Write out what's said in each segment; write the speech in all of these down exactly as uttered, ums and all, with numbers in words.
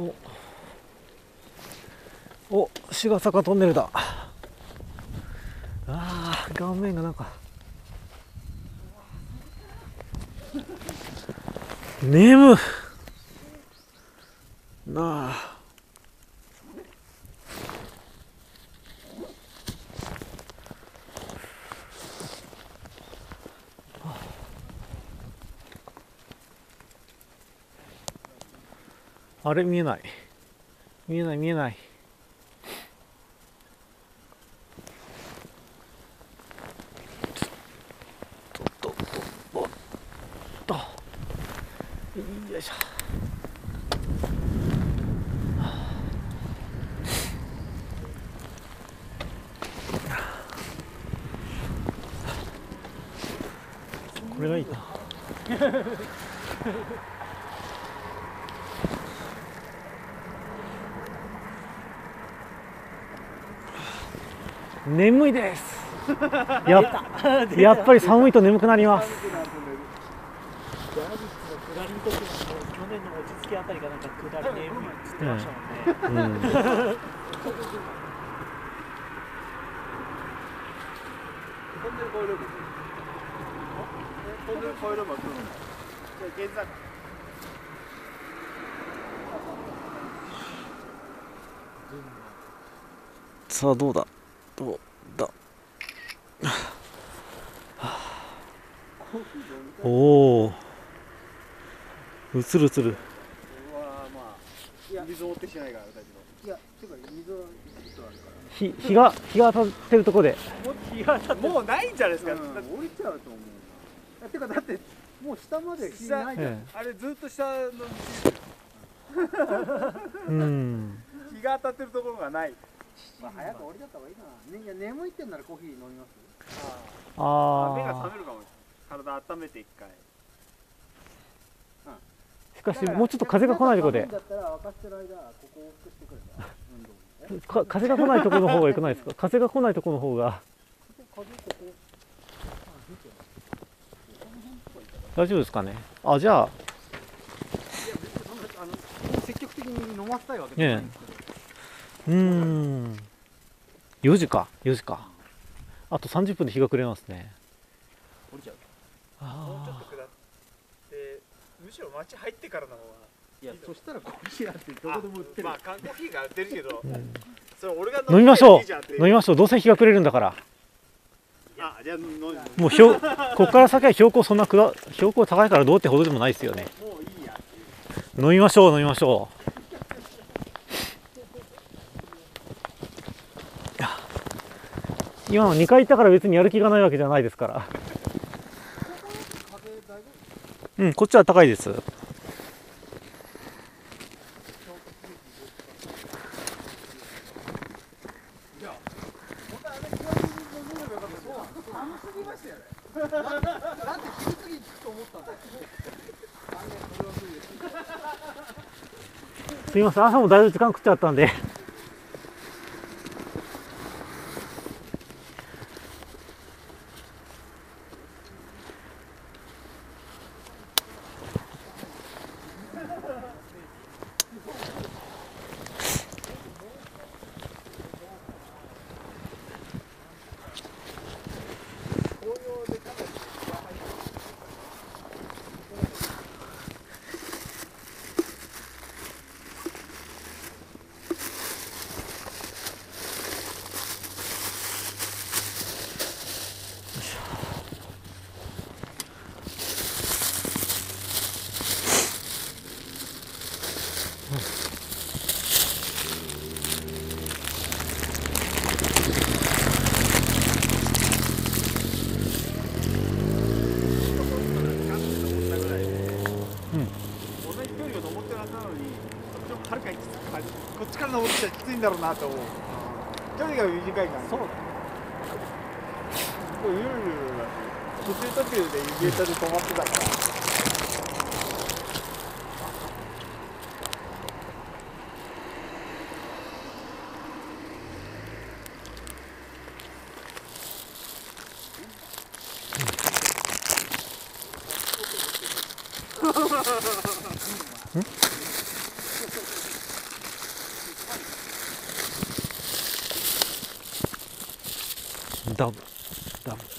おお、志賀坂トンネルだ。ああ、顔面がなんか眠なあ。あれ見えない見えない見えない。とっとっとおっとよいしょ。これがいいな。眠いです。やっ, やっぱり寒いと眠くなります。 ジャービッツの下りの時も去年の落ち着きあたりがなんか下り眠いって言ってましたもんね。うんうん、 トンネル越えればトンネル越えれば来るんだ。じゃあ現在さあどうだどうだ。おお、映る映る。 うわまあ水持ってきてないから大丈夫。いやてか水は実はあるから。 日日が日が当たってるところで。 もうないんじゃないですか。うん、降りちゃうと思うな。てかだってもう下まで日ないじゃん。あれずっと下の道。うん。日が当たってるところがない。まあ早く降りちゃった方がいいかな。ね、いや眠いってんならコーヒー飲みます。ああ。目が覚めるかも。体温めて一回。 しかしもうちょっと風が来ないところで。か風が来ないところの方が良くないですか。風が来ないところの方が。大丈夫ですかね。あ、じゃあ。 積極的に飲ませたいわけじゃないんですけど。 うーん。よじか、よじか。あとさんじゅっぷんで日が暮れますね。 降りちゃう。もうちょっと下って、むしろ街入ってからの方が。いや、そしたらコーヒーなんてどこでも売ってる。まあ、缶コーヒーが売ってるけど。それ俺が飲みましょう。飲みましょう。どうせ日が暮れるんだから。 あ、じゃあ飲む。 もう標、ここから先は標高そんなくだ、標高高いからどうってほどでもないですよね。 もういいや。 飲みましょう、飲みましょう。今のにかい行ったから別にやる気がないわけじゃないですから。うん、こっちは高いです。すみません、朝もだいぶ時間食っちゃったんで。 こっちから登ってきたらきついんだろうなと思う。距離が短いから。そうだ。こうゆるゆるだし、途中途中でイベントで止まってたから。 ダブダブ。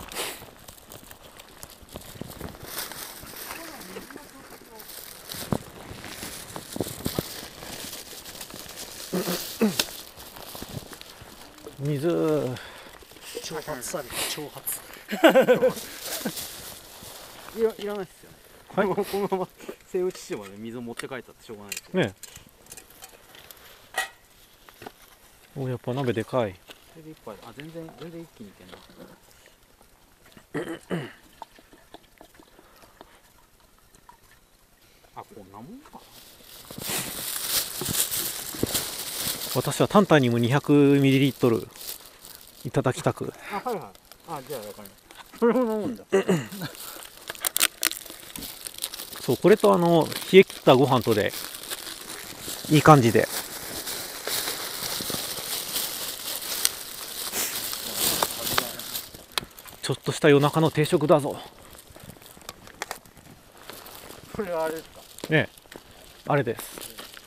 水。 挑発された挑発。 いやいらないですよね。 はいこのままセイウチ市まで水を持って帰ったってしょうがないですよねえ。お、やっぱ鍋でかい。 それで一杯、あ、全然全然一気にいけんな。あ、こんなもんか。 私はタンタンにも にひゃくミリリットル いただきたく。 あ、はいはい。あ、じゃあわかります。それも飲むんだ。 そう、これとあの冷え切ったご飯とでいい感じで。ちょっとした夜中の定食だぞ。 これはあれですか。 ねえ、あれです。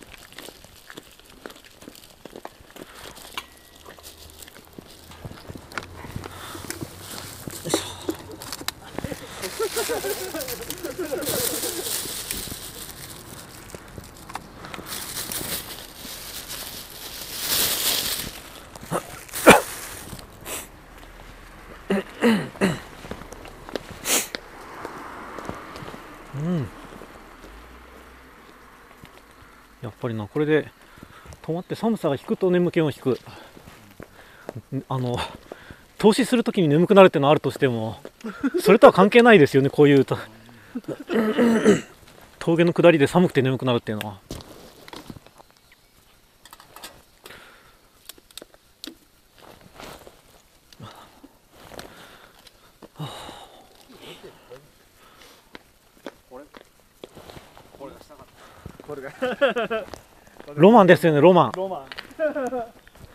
うん。やっぱりな、これで止まって寒さが引くと眠気も引く。あの投資するときに眠くなるってのはあるとしても、それとは関係ないですよね。こういうと峠の下りで寒くて眠くなるっていうのは。 これがロマンですよね、ロマン。 ロマン。 山行ったら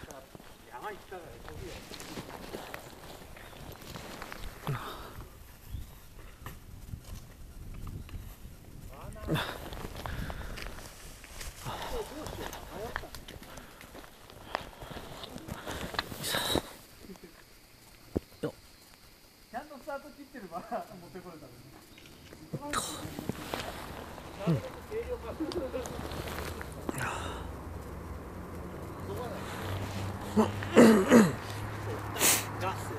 ちゃんとスタート切ってれば持ってこれたのに。 ガスって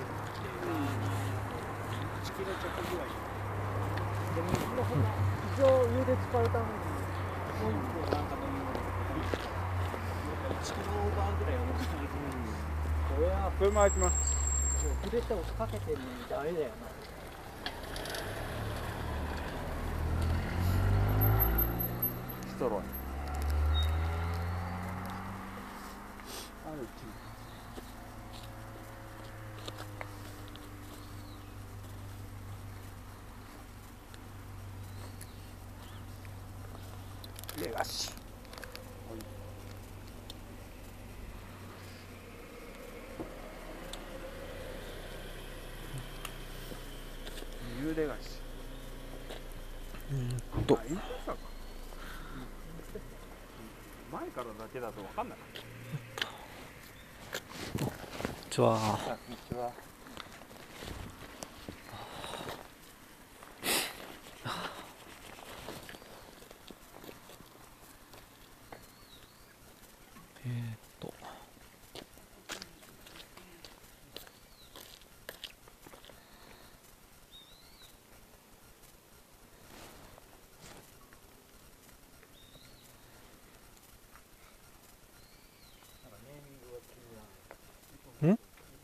地球の直ぐらい。でも水のほんな一応湯で使うためにもう一個なんか飲み物いちキロオーバーぐらいは持ってないと。これはそれも開きます。 筆って押しかけてんのにダメだよな。 ストローに。あるレガシー。ニューレガシー。 うんとあ、インポスターか。前からだけだと分かんない。 こんにちは。 あ、こんにちは。 えーっとん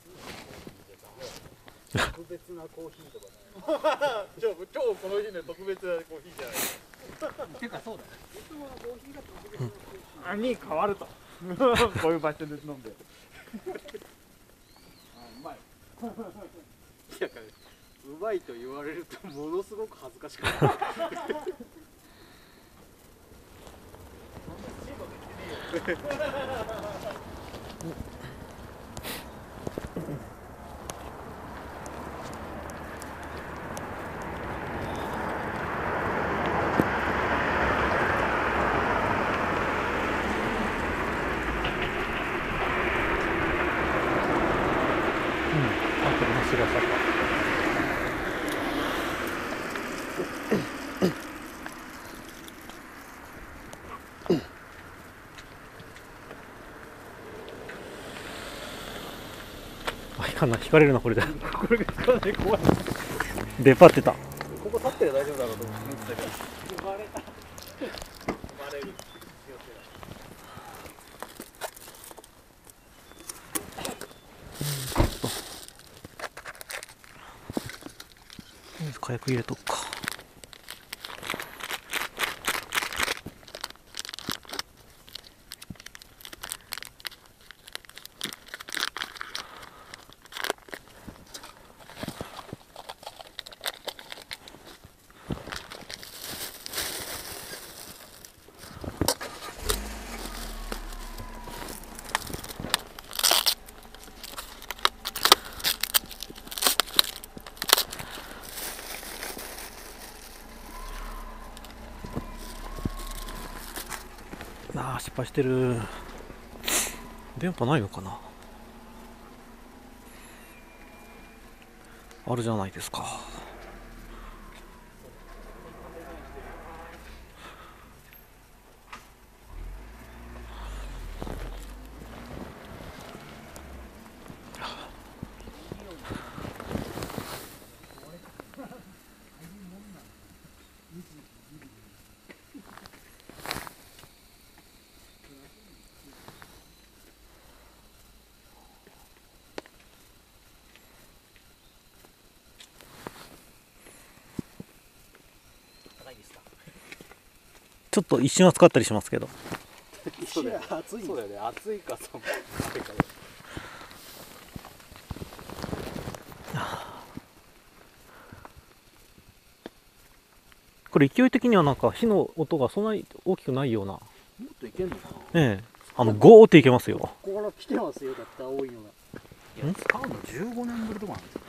特別なコーヒーとかない。 今日今日この日で特別なコーヒーじゃない。 てかそうだね。いつもはコーヒーが特別なコーヒー。 あに変わると。こういう場所で飲んで。 あ、うまい。 いや、うまいと言われるとものすごく恥ずかしくなる。 白坂。あ、いかんな、引かれるな、これで。 これが使わない怖い。 出っ張ってた。 ここ立ってりゃ大丈夫だろうと思ってたけど。生まれた。生まれる。 火薬入れとくか。ああ、失敗してる。電波ないのかな。あるじゃないですか。ちょっと一瞬暑かったりしますけど。 そうだよ、暑い。そうだよね、暑いか寒いか。 これ勢い的にはなんか火の音がそんなに大きくないような。もっといけんのかな。 ええ、あのゴーっていけますよ。 ここから来てますよ、だったら多いのが。いや、使うのじゅうごねんぶりとかなんですよ。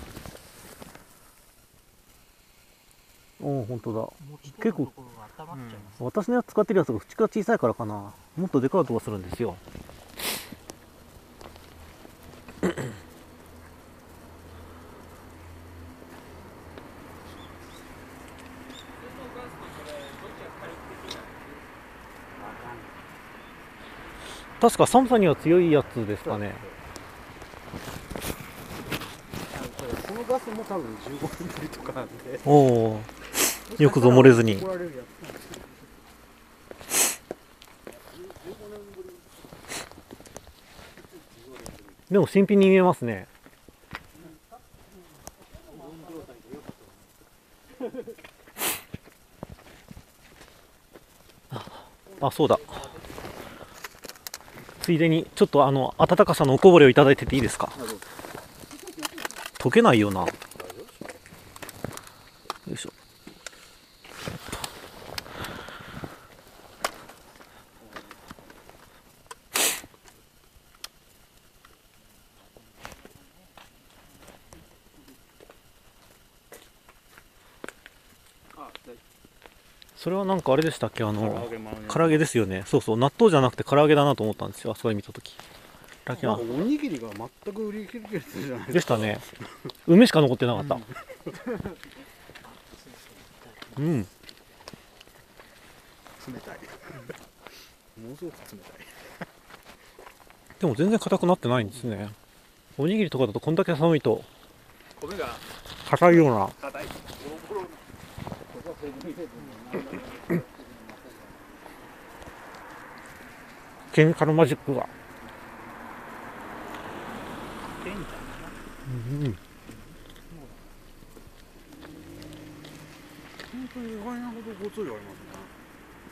おお、本当だ。結構、うん、私のやつ使ってるやつが口が小さいからかな。もっとでかい音がするんですよ。確か寒さには強いやつですかね。 このガスも多分じゅうごねんぶりとかなんで。 おお、よくぞ漏れずに。でも新品に見えますね。あ、そうだ。ついでにちょっとあの温かさのおこぼれをいただいてていいですか。溶けないよな。よいしょ。それはなんかあれでしたっけ、あの唐揚げですよね。そうそう、納豆じゃなくて唐揚げだなと思ったんですよ、あそこで見たとき。だけはおにぎりが全く売り切れてるじゃないですか。 でしたね。梅しか残ってなかった。うん、うん、 冷たい。ものすごく冷たい。 でも全然硬くなってないんですね。おにぎりとかだとこんだけ寒いと米が硬いような。 硬い。ボロボロ。 ケミカルマジックが。うん、 本当に意外なほどごついありますね。 うん。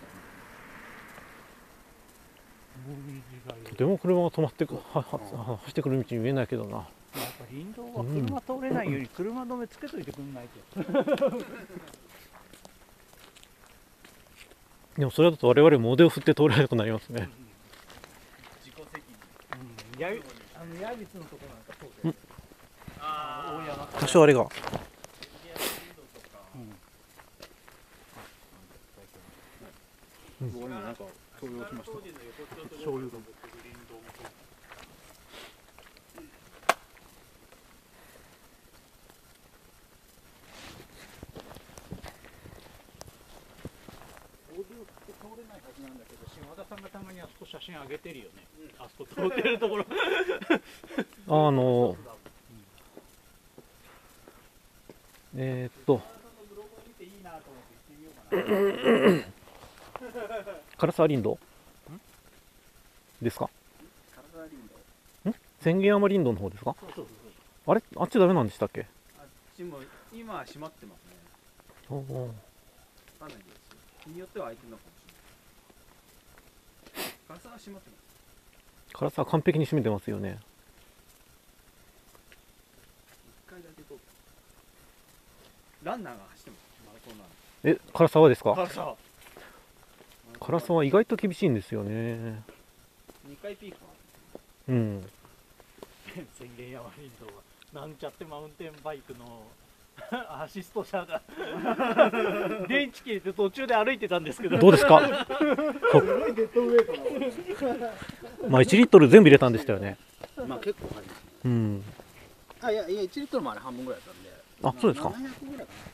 とても車が止まってく、は、は、走ってくる道に見えないけどな。 やっぱ林道は車通れないように車止めつけといてくんないと。 でもそれだと我々も腕を振って通れなくなりますね。 自己責任。 うん、やあの矢口のとこなんかそうで。ああ、大山。 多少あれが。 うん。僕は今なんか醤油をしました。醤油丼。 さんがたまにあそこ写真上げてるよね。あそこ通ってるところ。 あのえー、っと唐沢林道ですか？ん千軒山林道の方ですか？ そうそうそうあれあっちダメなんでしたっけ？ あっちも今は閉まってますね。 おおかなりですよ。日によっては開いてるのかもしれない。唐沢は閉まってます。 唐沢完璧に閉めてますよね。 一回だけ行こうか。ランナーが走ってます。マラソンなんえ唐沢ですか？ 唐沢。 唐沢は意外と厳しいんですよね。 にかいピークはうん千軒山林道はなんちゃってマウンテンバイクのアシスト車が電池切れて途中で歩いてたんですけど、 どうですか？まあいちリットル全部入れたんでしたよね。 まあ結構入りますね。 うん。 あ、いやいやいちリットルもあれ半分ぐらいだったんで。 あ、そうですか。 ななひゃくぐらいかな。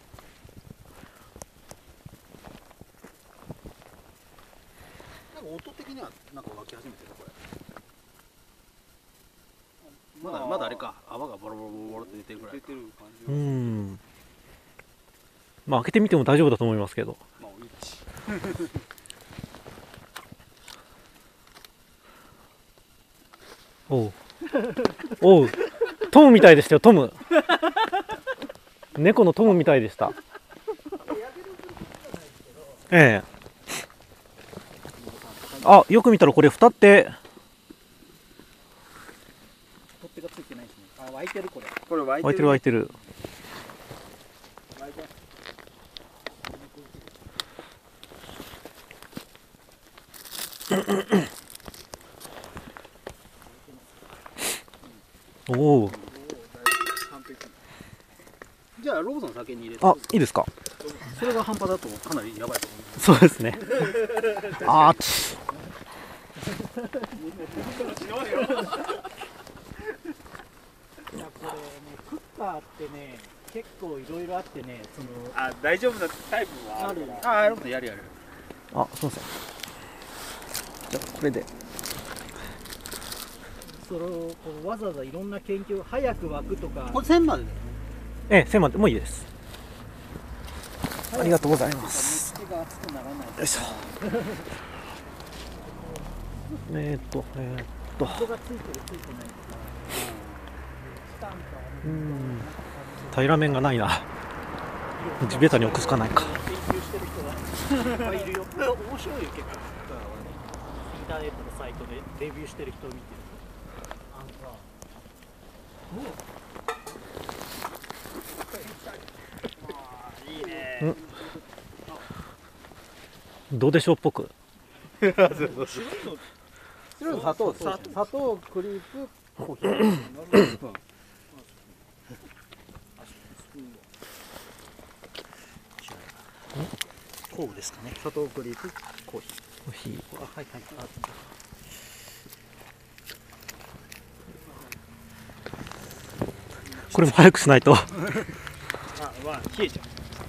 なんか音的にはなんか湧き始めてるこれ。まだまだあれか、泡がボロボロボロって出てるぐらい。出てる感じうは。 ん。まあ開けてみても大丈夫だと思いますけど。 まあおいち。 おう。おう。トムみたいでしたよ、トム。猫のトムみたいでした。ええ。あ、よく見たらこれ蓋って。 取っ手がついてないですね。あ、湧いてるこれ。 これ湧い湧いてる湧いてる。おお。 じゃあローソン先に入れて。 あ、いいですか。 それが半端だとかなりやばいと思う。 そうですね。あーち。 いやこれね、クッカーってね、結構いろいろあってね、そのあ、大丈夫なタイプはある。あ、あるやるやる。 あ、すみません。じゃあこれで。 それをこうわざわざいろんな研究、早く沸くとか。 これ線までだよね。 ええ、せんまでもういいです。ありがとうございます。 熱が熱くならない。 よいしょ。えーっと、えーっと。 人がついてるついてないとか。 うん。平ら面がないな。地べたに置くしかないか。 研究してる人がいっぱいいるよ。面白いよ結構。インターネットのサイトでレビューしてる人を見てる。あのさ、 いいね。 どうでしょうっぽく。 白いの砂糖、砂糖、クリープ、コーヒー。 工具ですかね。 砂糖、クリープ、コーヒー。 コーヒー。 あ、はいはい。あ、 これも早くしないと。 あ、まあ冷えちゃう。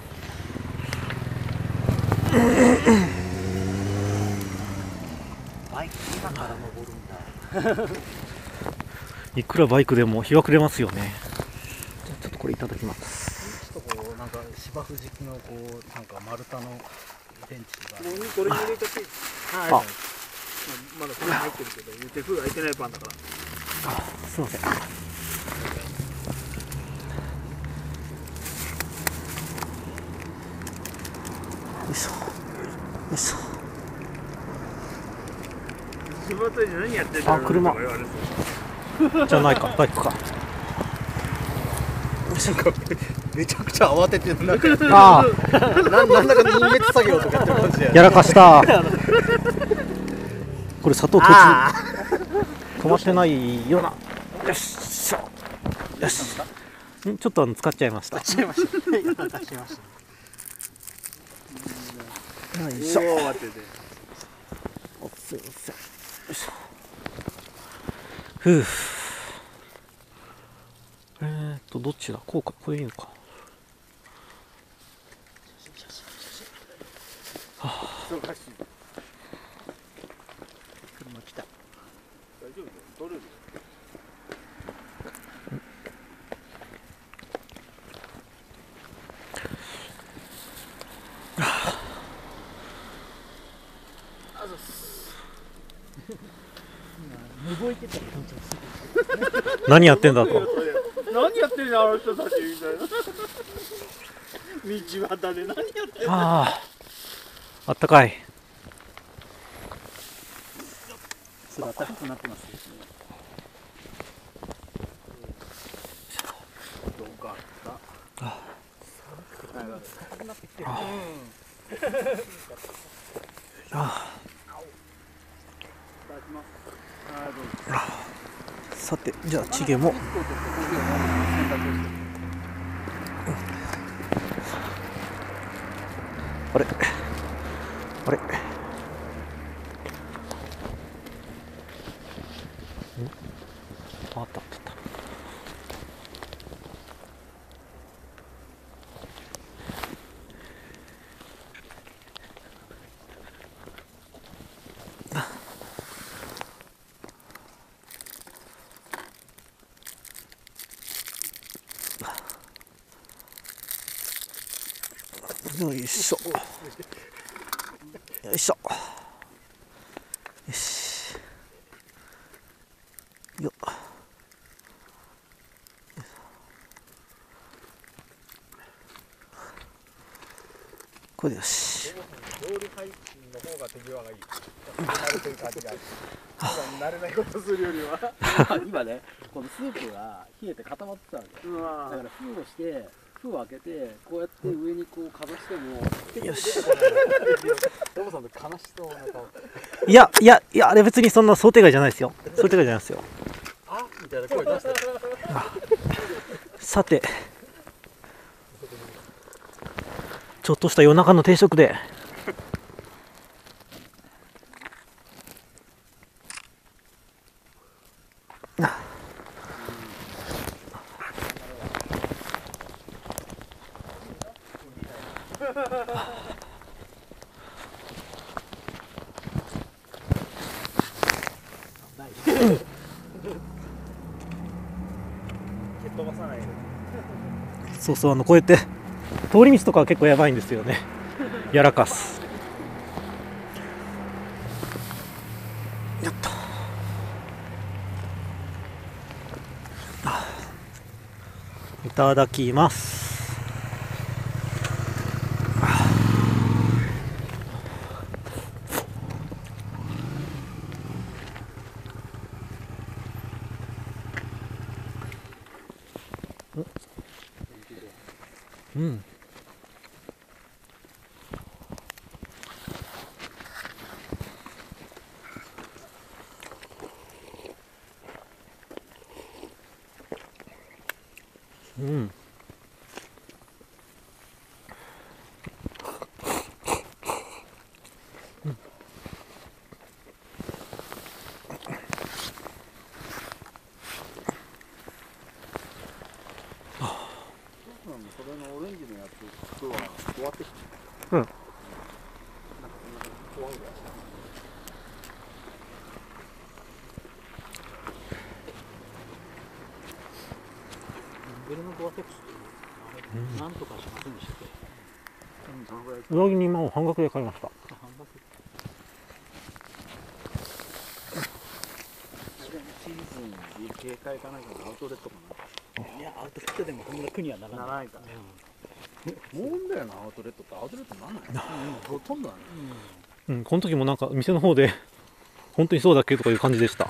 バイク今から登るんだ。 いくらバイクでも日は暮れますよね。じゃあちょっとこれいただきます。 ちょっとこうなんか芝生敷きのこうなんか丸太のベンチが。 もうこれに入れとき。 あ、 まだこれ入ってるけど、言って封開いてないパンだから。 あ、すいません。よいしょ。よいしょ。 仕事で何やってんだろうあ、車とか言われて。 じゃないか、バイクか。 めちゃくちゃ慌ててるなんかああ、 なんなんだか人滅作業とかやってる感じでやらかした。これ砂糖途あ中止まってないような。よっしょ。よし。んちょっとあの使っちゃいました。 しました。やらかしました。 よいしょ。 おー待ってておすいません。よいしょ。ふう。えーっとどっちだ、こうか、これいいのか。 忙しい大丈夫だよ、取れるよ。 何やってんだと。 何やってんじゃんあの人たちみたいな。道端で何やってんの。 ああ、あったかい。 すごい暖かくなってますね。 どうかあった。 あ硬くなってきてる。 ああ、さて、じゃあチゲも。あれあれん、あったあったあった。よいしょよいしょよしよっ、これでよし。 料理配信の方が手際がいい。慣れてる感じがある。慣れないことするよりは今ね、このスープが冷えて固まってたわけ。だから封をして封を開けてこうやって上にこうかざしても。 よし。 トモさんの悲しそうな顔。 いやいやいや、あれ別にそんな想定外じゃないですよ。想定外じゃないですよ。 あみたいな声出して。 さて、ちょっとした夜中の定食で。 蹴っ飛ばさないで。 そうそう、あのこうやって通り道とかは結構やばいんですよね。やらかす。やった。いただきます。うん。うん。 それのオレンジのやつは終わってきて。 うん。 なんかそんな怖いぐらい。 ベルのゴアテックスっていうのはなんとかしませんでしたっけ。うん、そのぐらい。 上着に今を半額で買いました。 半額。 シーズン警戒かなんかのアウトレットかいや、アウトレットでもこんな苦にはならな。 ない。 ならないか。もうんだよな、アウトレットってアウトレットなんない。ほとんどなんない。 うん、この時もなんか店の方で本当にそうだっけとかいう感じでした。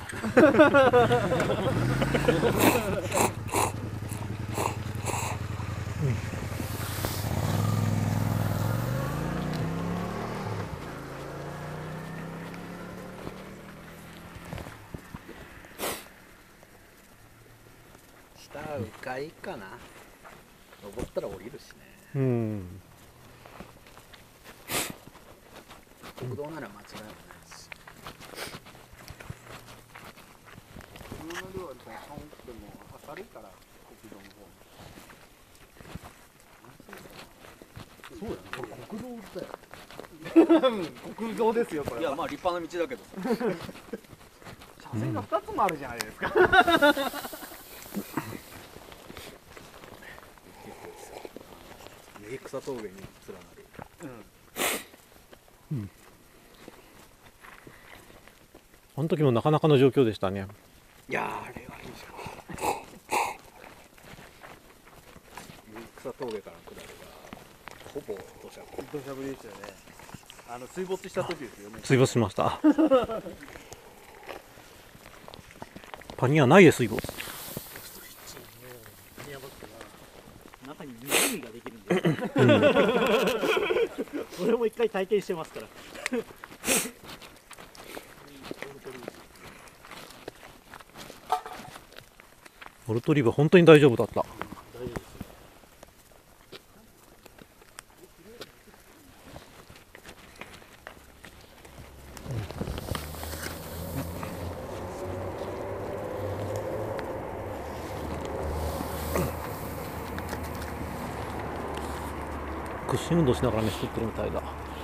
下は迂回かな。登ったら降りるしね。 うん。 国道なら間違いないし。車の量は寒くても明るいから国道の方。そうだよね。これ国道だよ。国道ですよこれ。 いや、まあ立派な道だけどさ。 線がふたつもあるじゃないですか。 八重草峠に連なる。 うん。あの時もなかなかの状況でしたね。 いやー、あれはいいじゃん。八重草峠から下りがほぼ土砂降り。 土砂降りですよね。あの水没した時ですよね。 水没しました。パニアないで水没。 中に湖ができるんで、うん、それも一回体験してますから。 モルトリーブは本当に大丈夫だった。屈伸運動しながら飯食ってるみたいだ。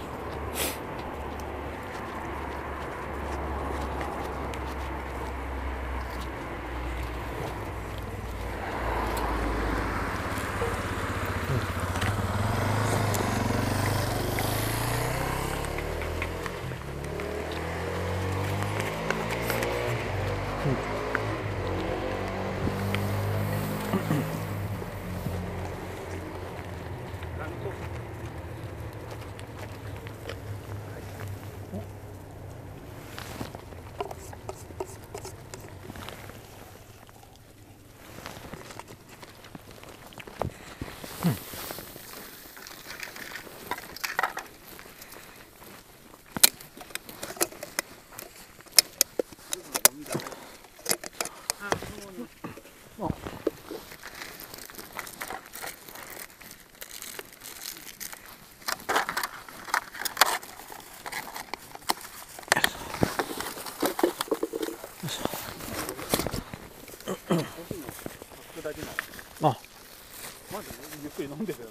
あ、 まずゆっくり飲んでるよ。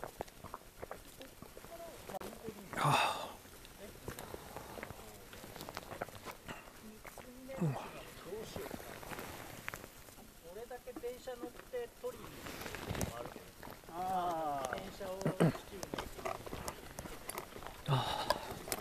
はあ、うん、 これだけ電車乗って取りに行くのもあるけど、ああ、電車を秩父に行く。 ああ。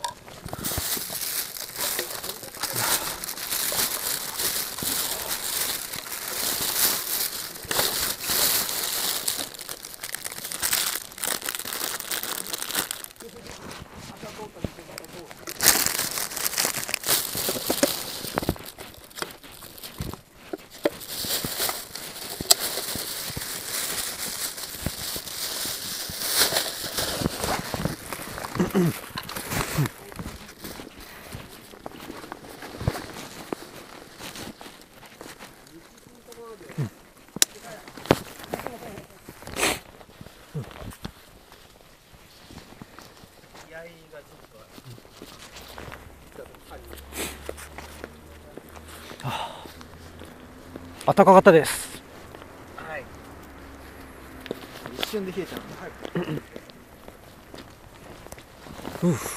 暖かかったです。 はい。一瞬で冷えちゃうんで、 はい。う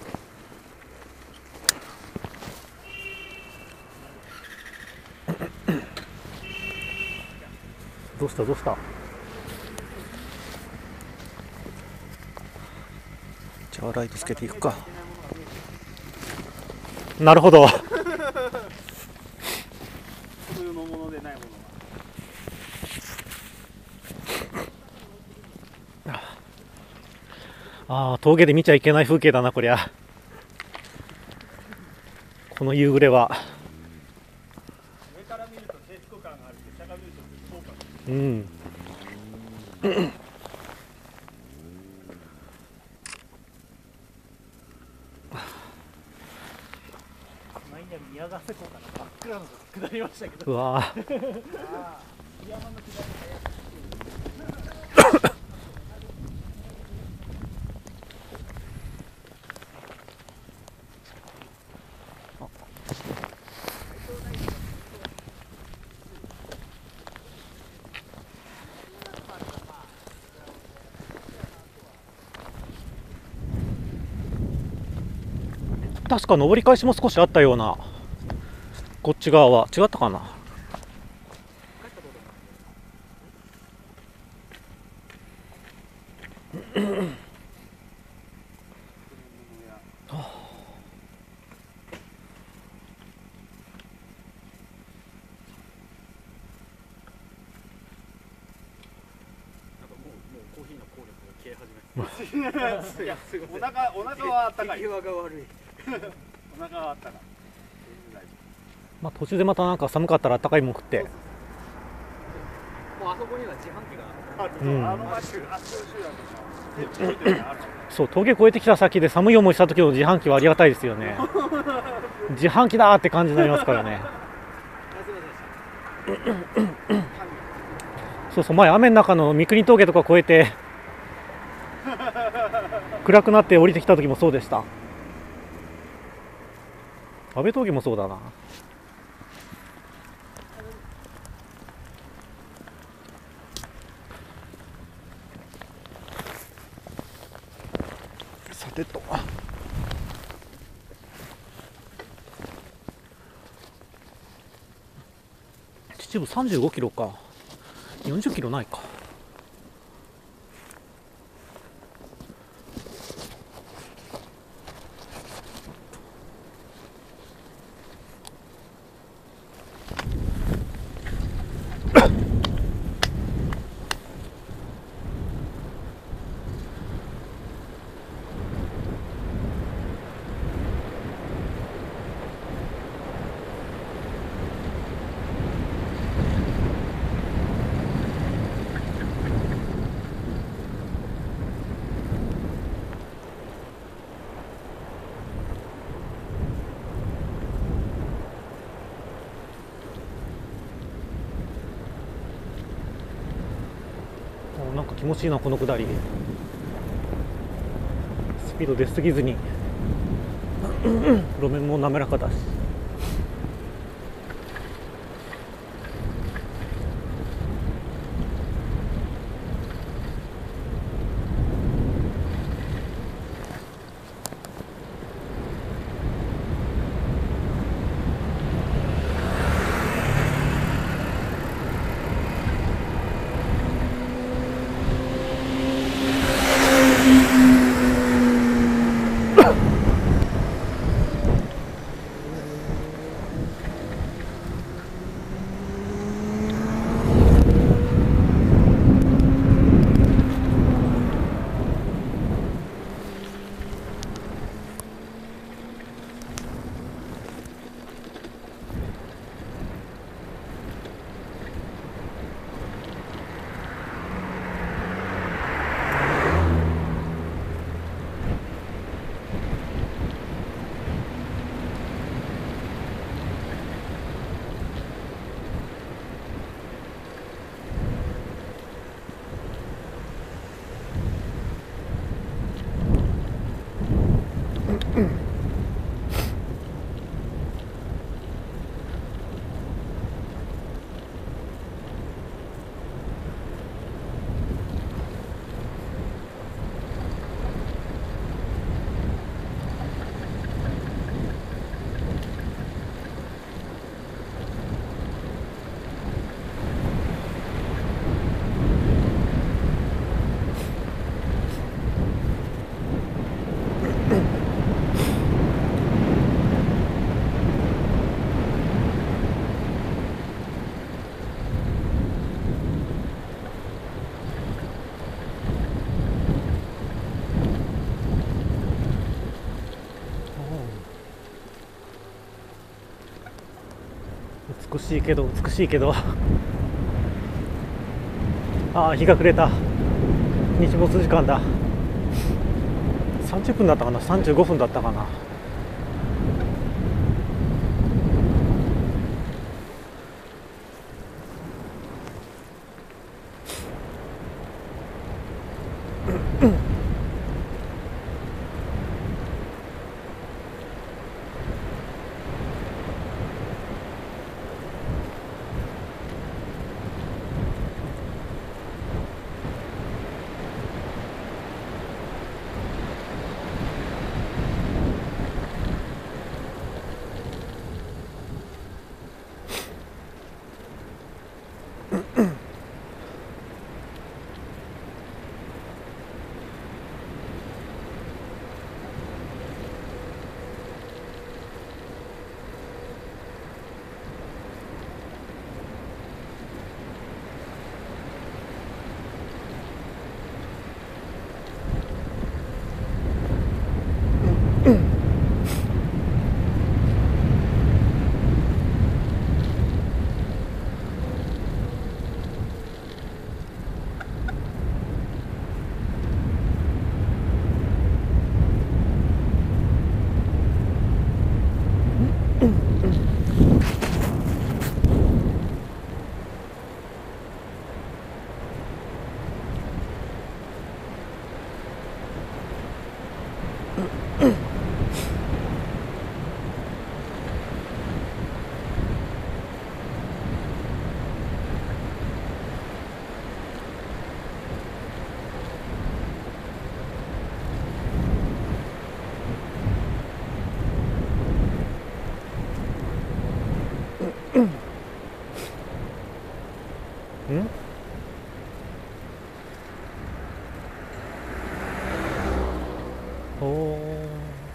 どうしたどうした。じゃあライトつけていくか。なるほど。 普通のものでないものは。 ああ、峠で見ちゃいけない風景だなこりゃ。この夕暮れは。 上から見ると制服感があるけど、下から見るとそうか。 うん。 前に宮ヶ瀬湖から真っ暗のとこ下りましたけど。 うわー。 山の下りで。 確か上り返しも少しあったような。 こっち側は違ったかな。 いや、お腹、お腹はあったかい。手際が悪い。お腹はあったかい。 まあ途中でまたなんか寒かったらあったかいもん食って。 もうあそこには自販機がある。 うん、 あのマッシュ、あっちの集団とか。 そう、峠越えてきた先で寒い思いした時の自販機はありがたいですよね。自販機だーって感じになりますからね。そうそう、前雨の中の三国峠とか越えて暗くなって降りてきた時もそうでした。安倍峠もそうだな。さてと、秩父さんじゅうごキロか。よんじゅっキロないか。なんか気持ちいいなこの下り。スピード出すぎずに路面も滑らかだし。美しいけど美しいけどああ日が暮れた。日没時間だ。さんじゅっぷんだったかな、さんじゅうごふんだったかな。 んおお。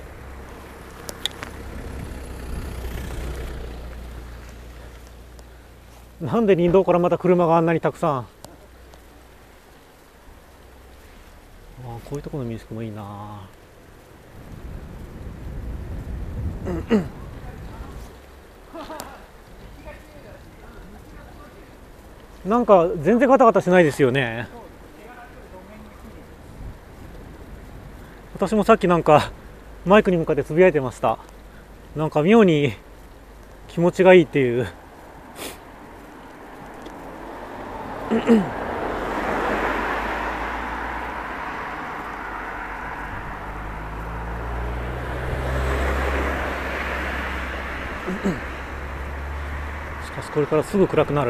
なんで林道からまた車があんなにたくさん。ああ、こういうところの民宿もいいな。なんか全然ガタガタしないですよね。私もさっきなんかマイクに向かってつぶやいてました。なんか妙に気持ちがいいっていう。しかしこれからすぐ暗くなる。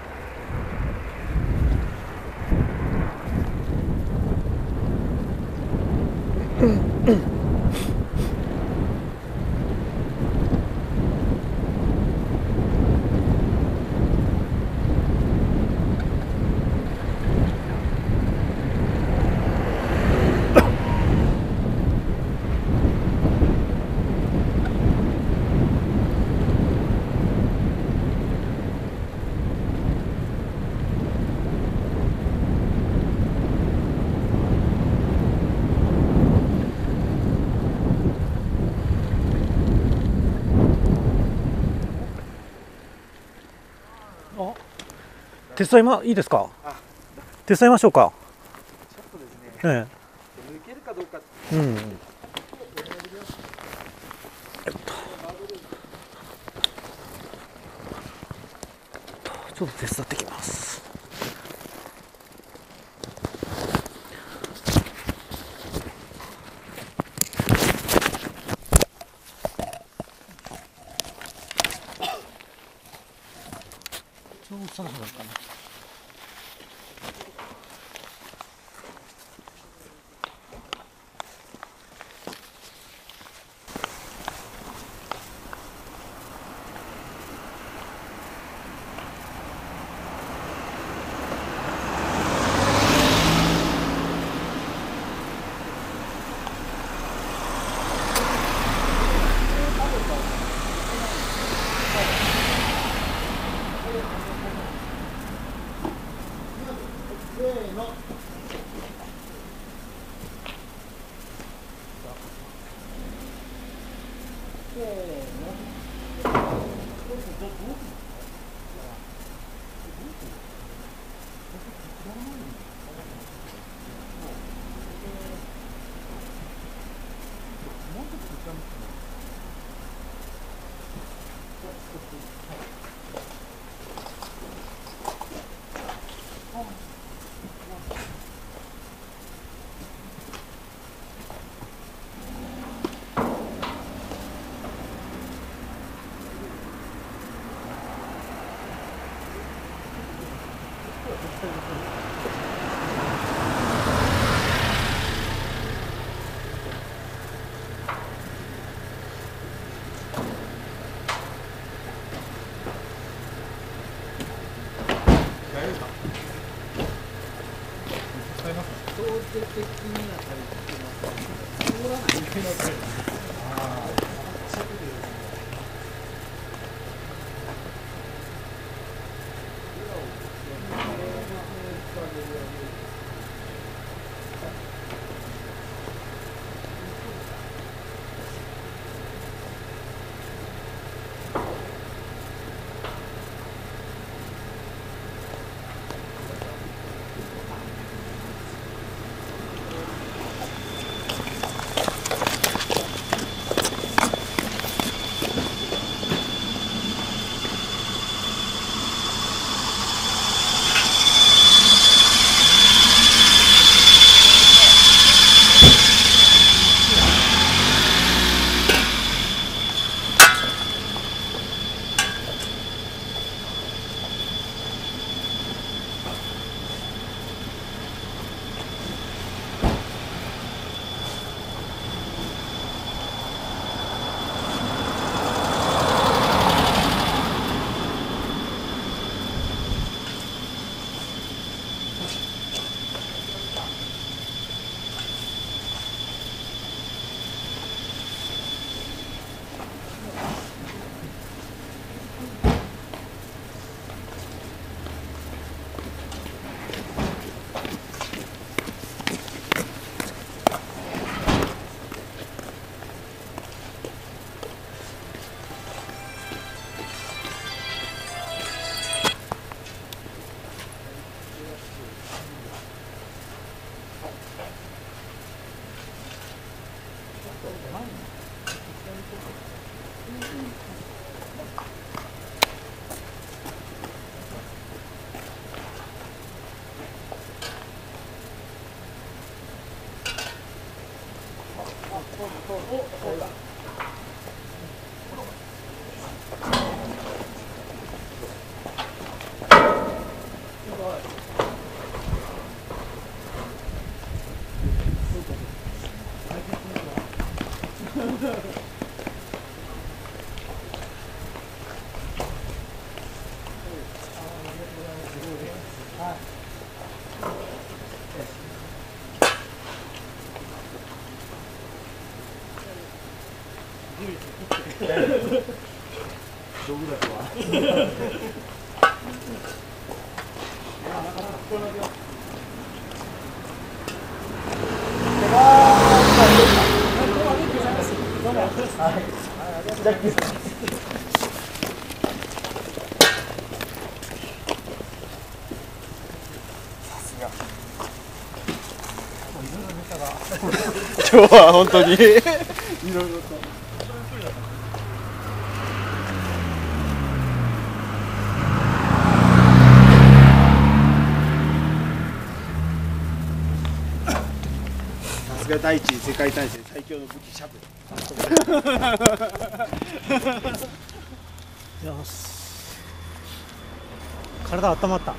手伝いまいいですか。手伝いましょうか。 ちょっとですね、 ええ、抜けるかどうか。 え、うん。ちょっと手伝ってきます。ちょうど探すのかな。 今日は本当にいろいろと。さすが第一次世界大戦最強の武器シャブ。 よし、体温まった。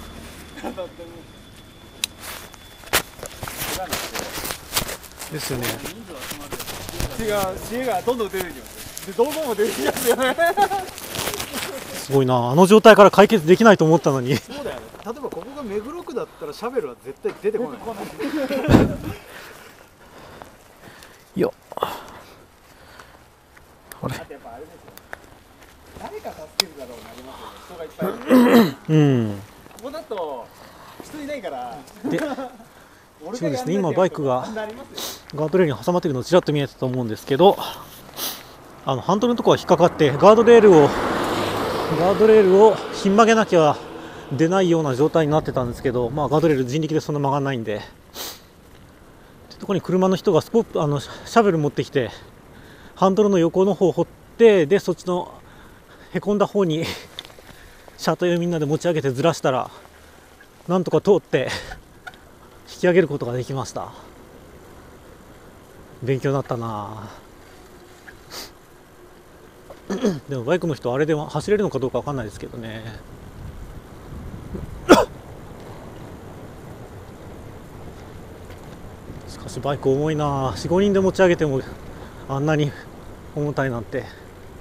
ですよね。 血が血がどんどん出てきます。で動画も出てきますよね。 すごいな、あの状態から解決できないと思ったのに。 そうだよね。例えばここが目黒区だったらシャベルは絶対出てこない。 よっ。あれ。 あとやっぱあれですよ。誰か助けるだろうなりますよね。人がいっぱいいる。 うん。 ここだと人いないから。 でそうですね、今バイクがガードレールに挟まっているのをちらっと見えたと思うんですけど、あのハンドルのところは引っかかってガードレールをガードレールをひん曲げなきゃ出ないような状態になってたんですけど、まあ、ガードレール人力でそんな曲がらないんで、ってところに車の人がスコープあのシャベル持ってきてハンドルの横の方を掘って、でそっちのへこんだ方に車体をみんなで持ち上げてずらしたらなんとか通って引き上げることができました。勉強になったな。でもバイクの人あれで走れるのかどうかわかんないですけどね。しかしバイク重いな。 よん、ごにんで持ち上げてもあんなに重たいなんて。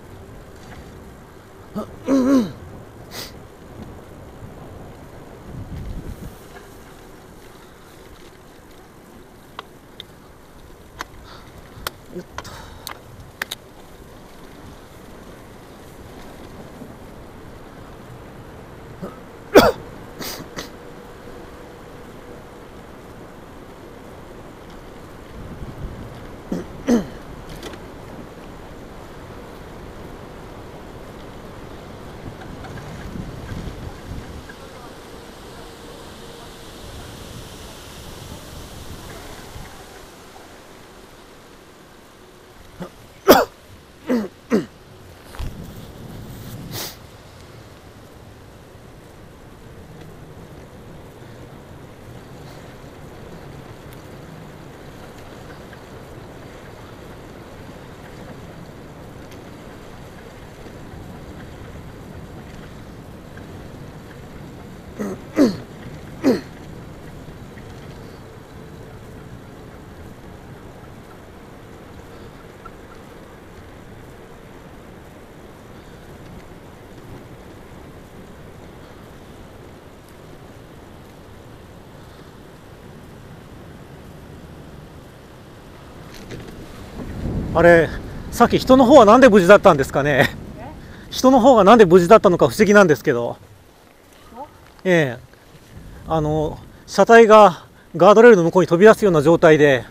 あれ、さっき人の方はなんで無事だったんですかね。人の方がなんで無事だったのか不思議なんですけど、ええ、あの車体がガードレールの向こうに飛び出すような状態で、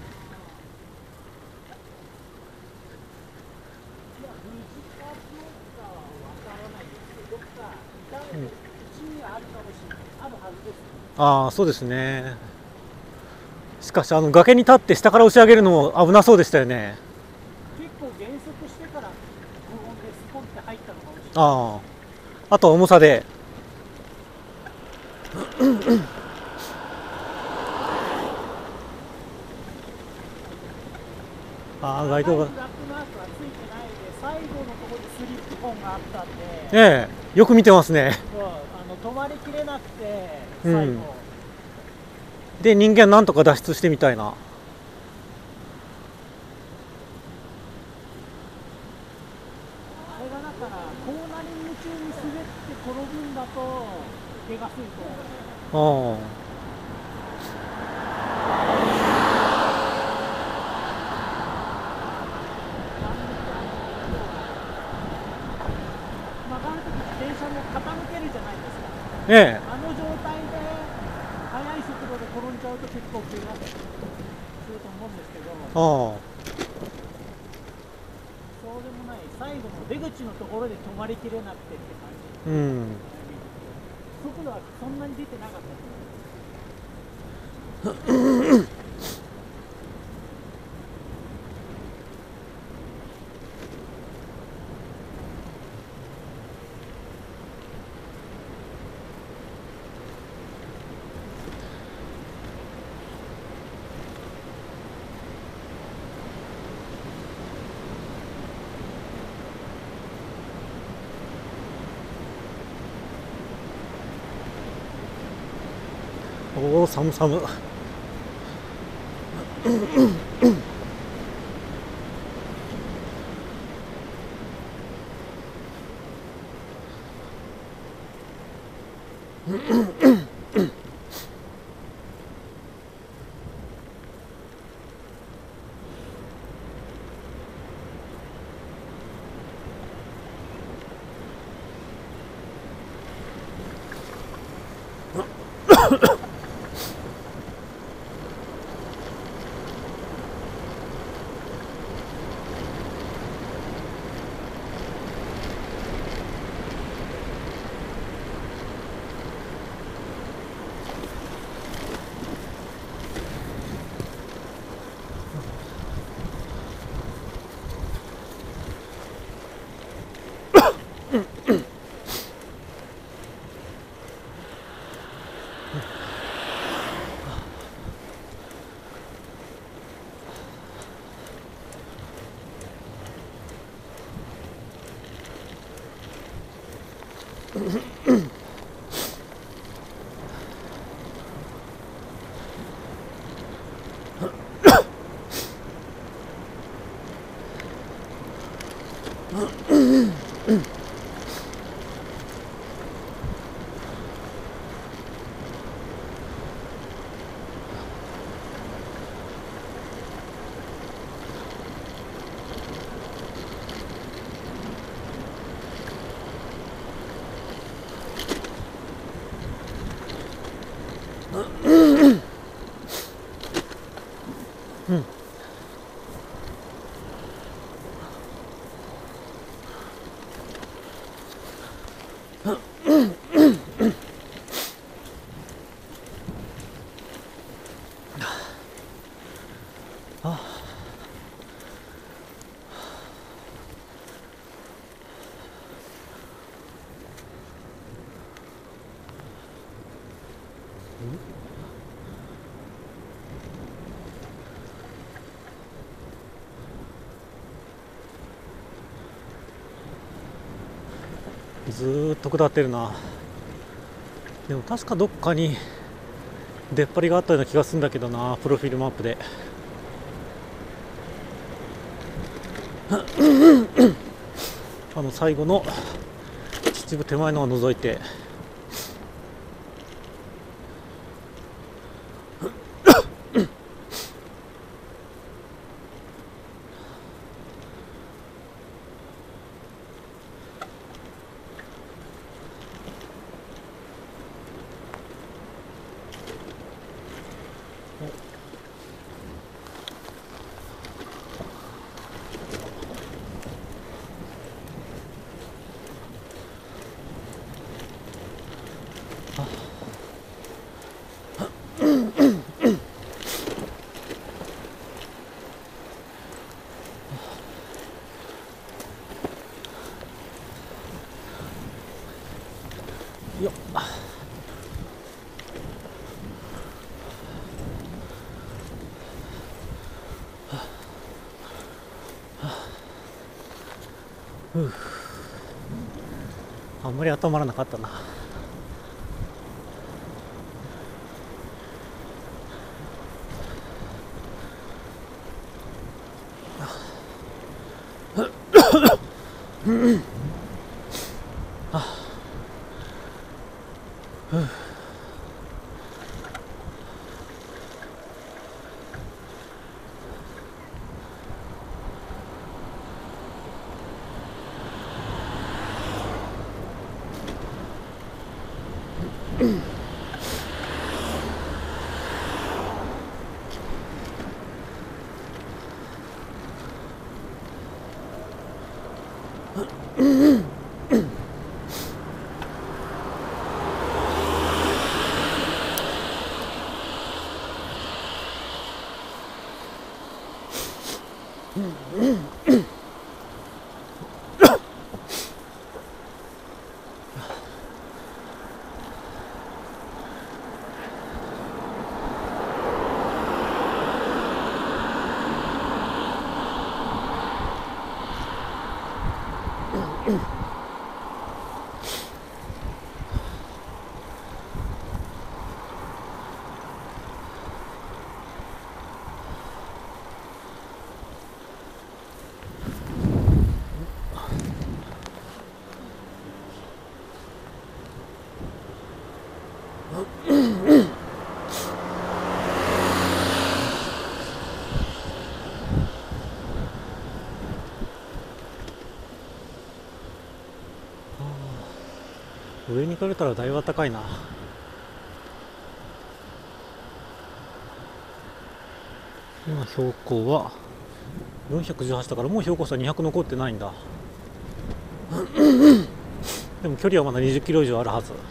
うん、ああそうですね。しかしあの崖に立って下から押し上げるのも危なそうでしたよね。 結構減速してから無音でスポンって入ったのかもしれない。 ああ、あとは重さであああガイドがラップマークはついてないで、最後のところにスリップ痕があったんで、 ええよく見てますね。 そうあの止まりきれなくて最後、 うん、で人間なんとか脱出してみたいな。 あれがだからコーナリング中に滑って転ぶんだと怪我すると思う。 ああええ、 あの状態で速い速度で転んじゃうと結構怪我すると思うんですけど、 ああそうでもない、最後の出口のところで止まりきれなくてって感じ、 うん、 速度はそんなに出てなかったと思う。 おお寒寒うんずーっと下ってるな。でも確かどっかに出っ張りがあったような気がするんだけどな、プロフィールマップで。あの最後の秩父手前のを除いて。よっうあんまり温まらなかったな。上に行かれたらだいぶ暖かいな。今標高はよんひゃくじゅうはちだから、もう標高差にひゃく残ってないんだ。でも距離はまだにじゅっキロ以上あるはず。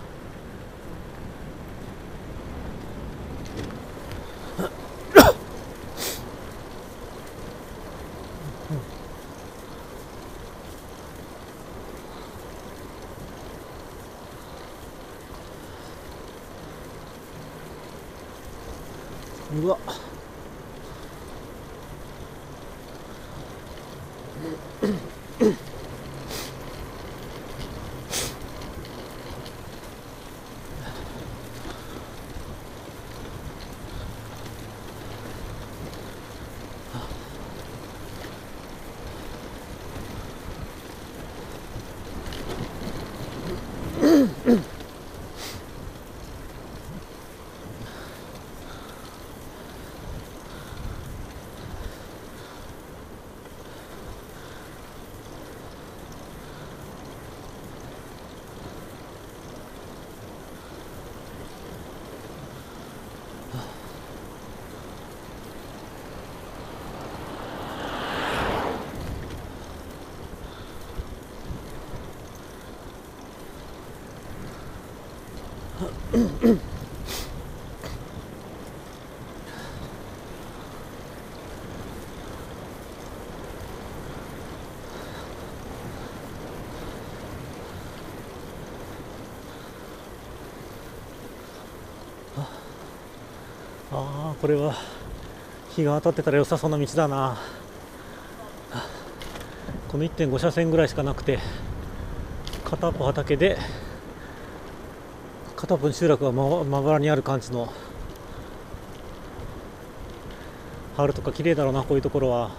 うわあー、これは日が当たってたら良さそうな道だな。この いってんご 車線ぐらいしかなくて、片っぽ畑で片っぽ集落がままばらにある感じの。春とか綺麗だろうな、こういうところは。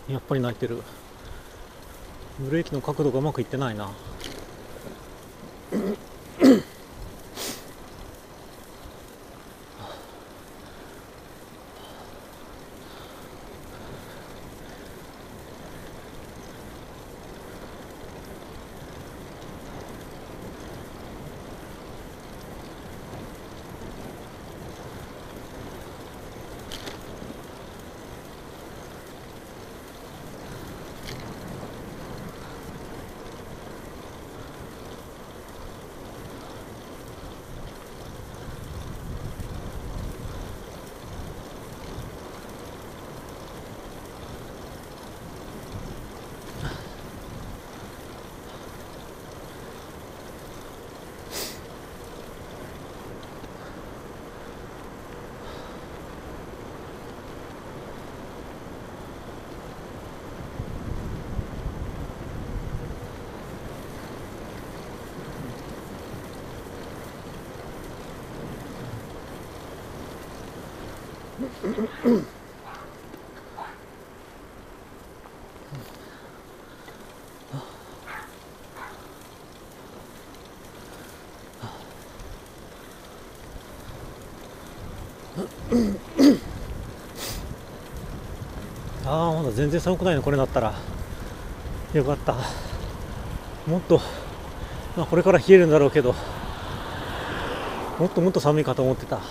やっぱり泣いてる。ブレーキの角度がうまくいってないな。ああ、まだ全然寒くないの。これだったらよかった。もっと、まあ、これから冷えるんだろうけど、もっともっと寒いかと思ってた。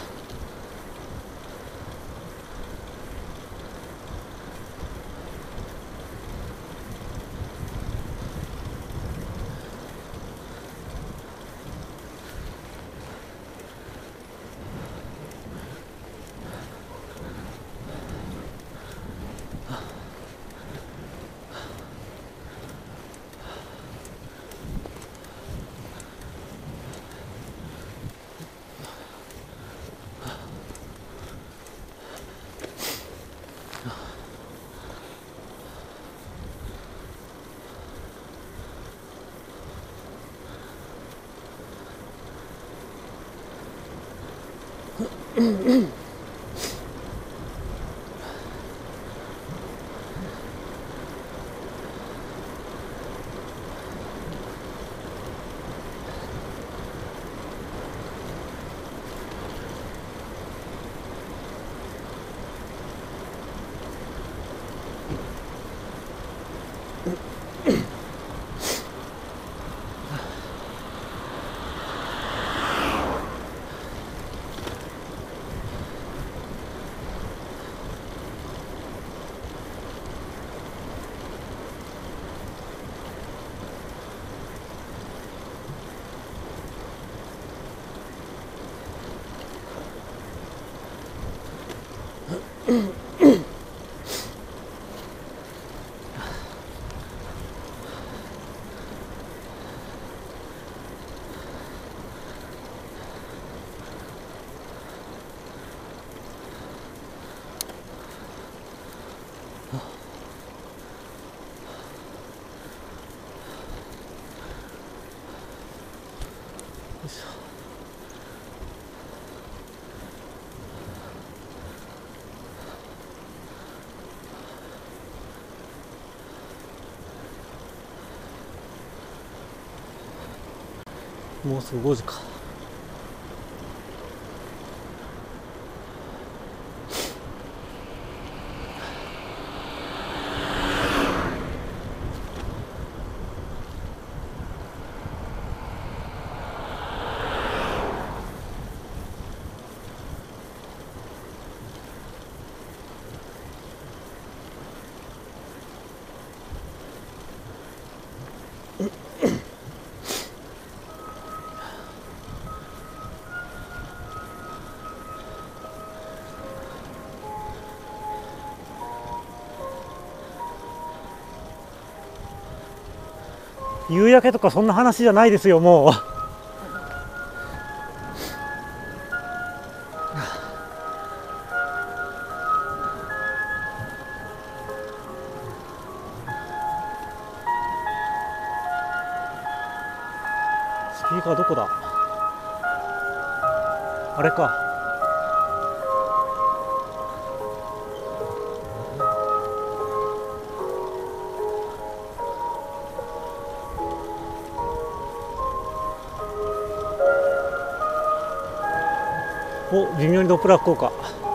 もうすぐごじか。夕焼けとかそんな話じゃないですよ、もう。スピーカーどこだ？あれか。 お、微妙にドップラー効果。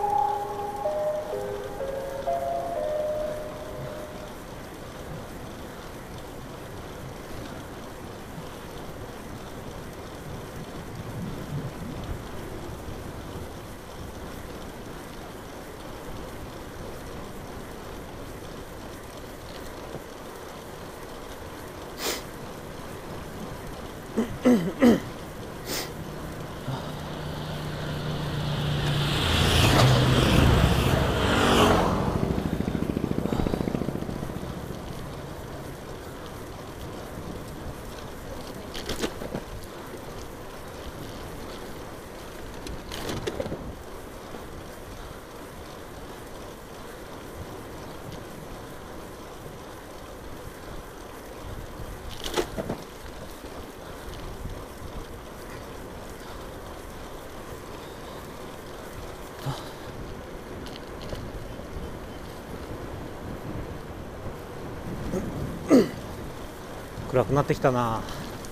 暗くなってきたな。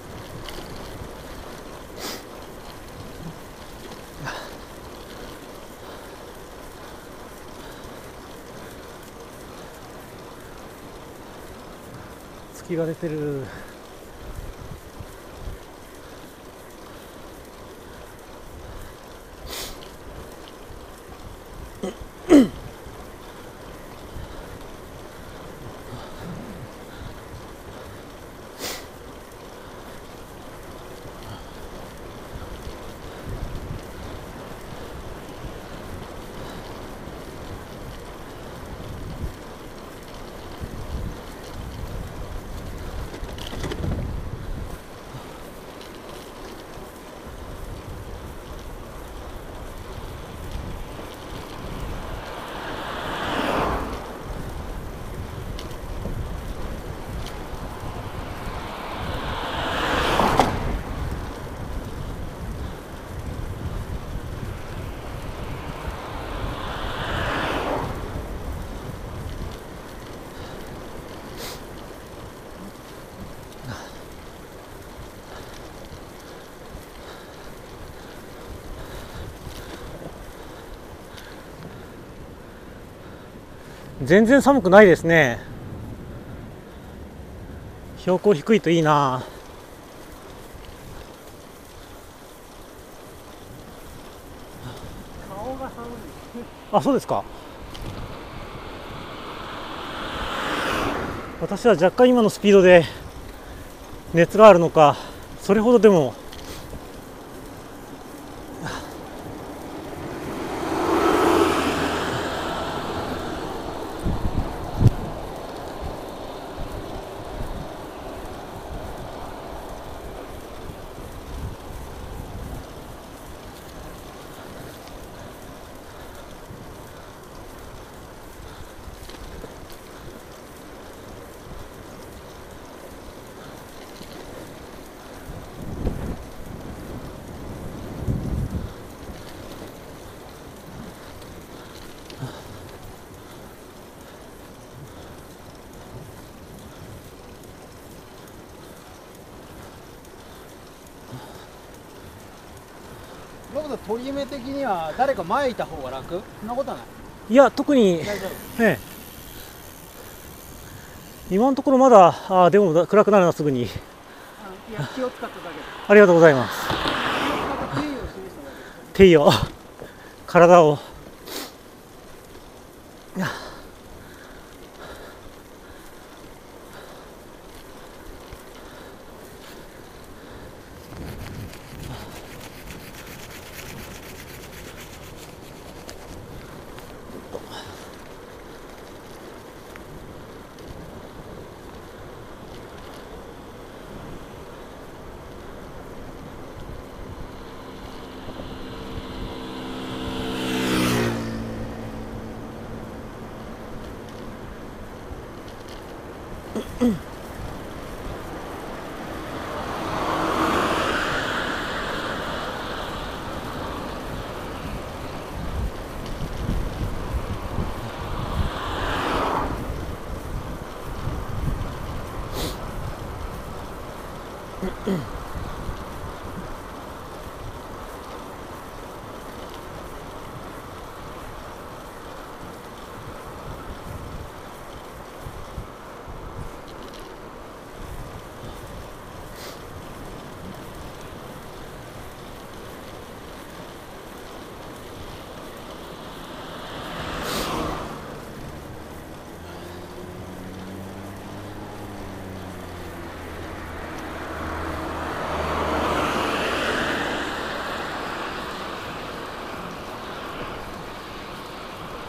月が出てる。全然寒くないですね。標高低いといいな。 顔が寒い。 あ、そうですか。私は若干今のスピードで熱があるのか、それほどでもロブの取り目的には誰か前いた方が楽？そんなことはない。 いや特に、 大丈夫。 ええ、今のところまだ、あでも暗くなるなすぐに。 いや気を使っただけで。 ありがとうございます。 気を使った定義を示しただけで。 手を体を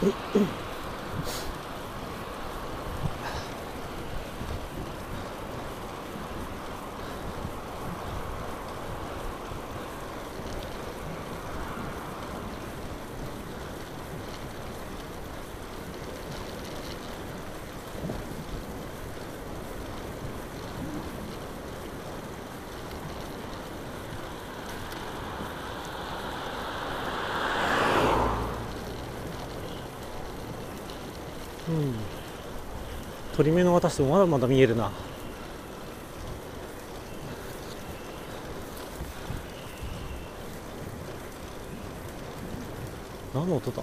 うん、鳥目の渡してもまだまだ見えるな。何の音だ。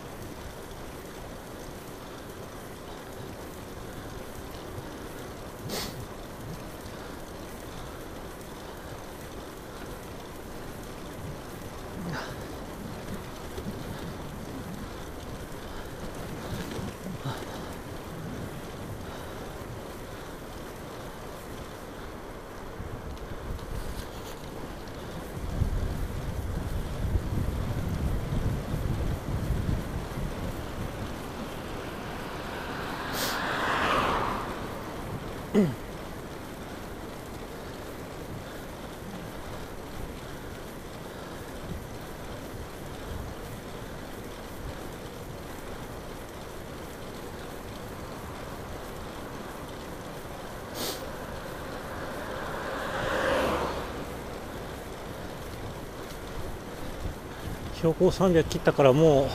標高さんびゃく切ったからもう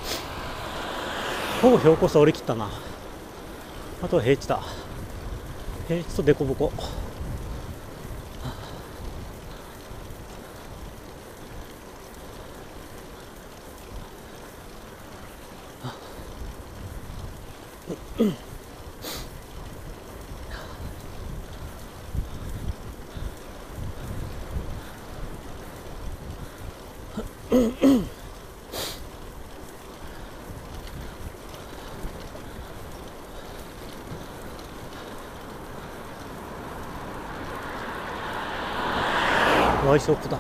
ほぼ標高差降り切ったな。あとは平地だ。平地と凸凹。ワイショップだ。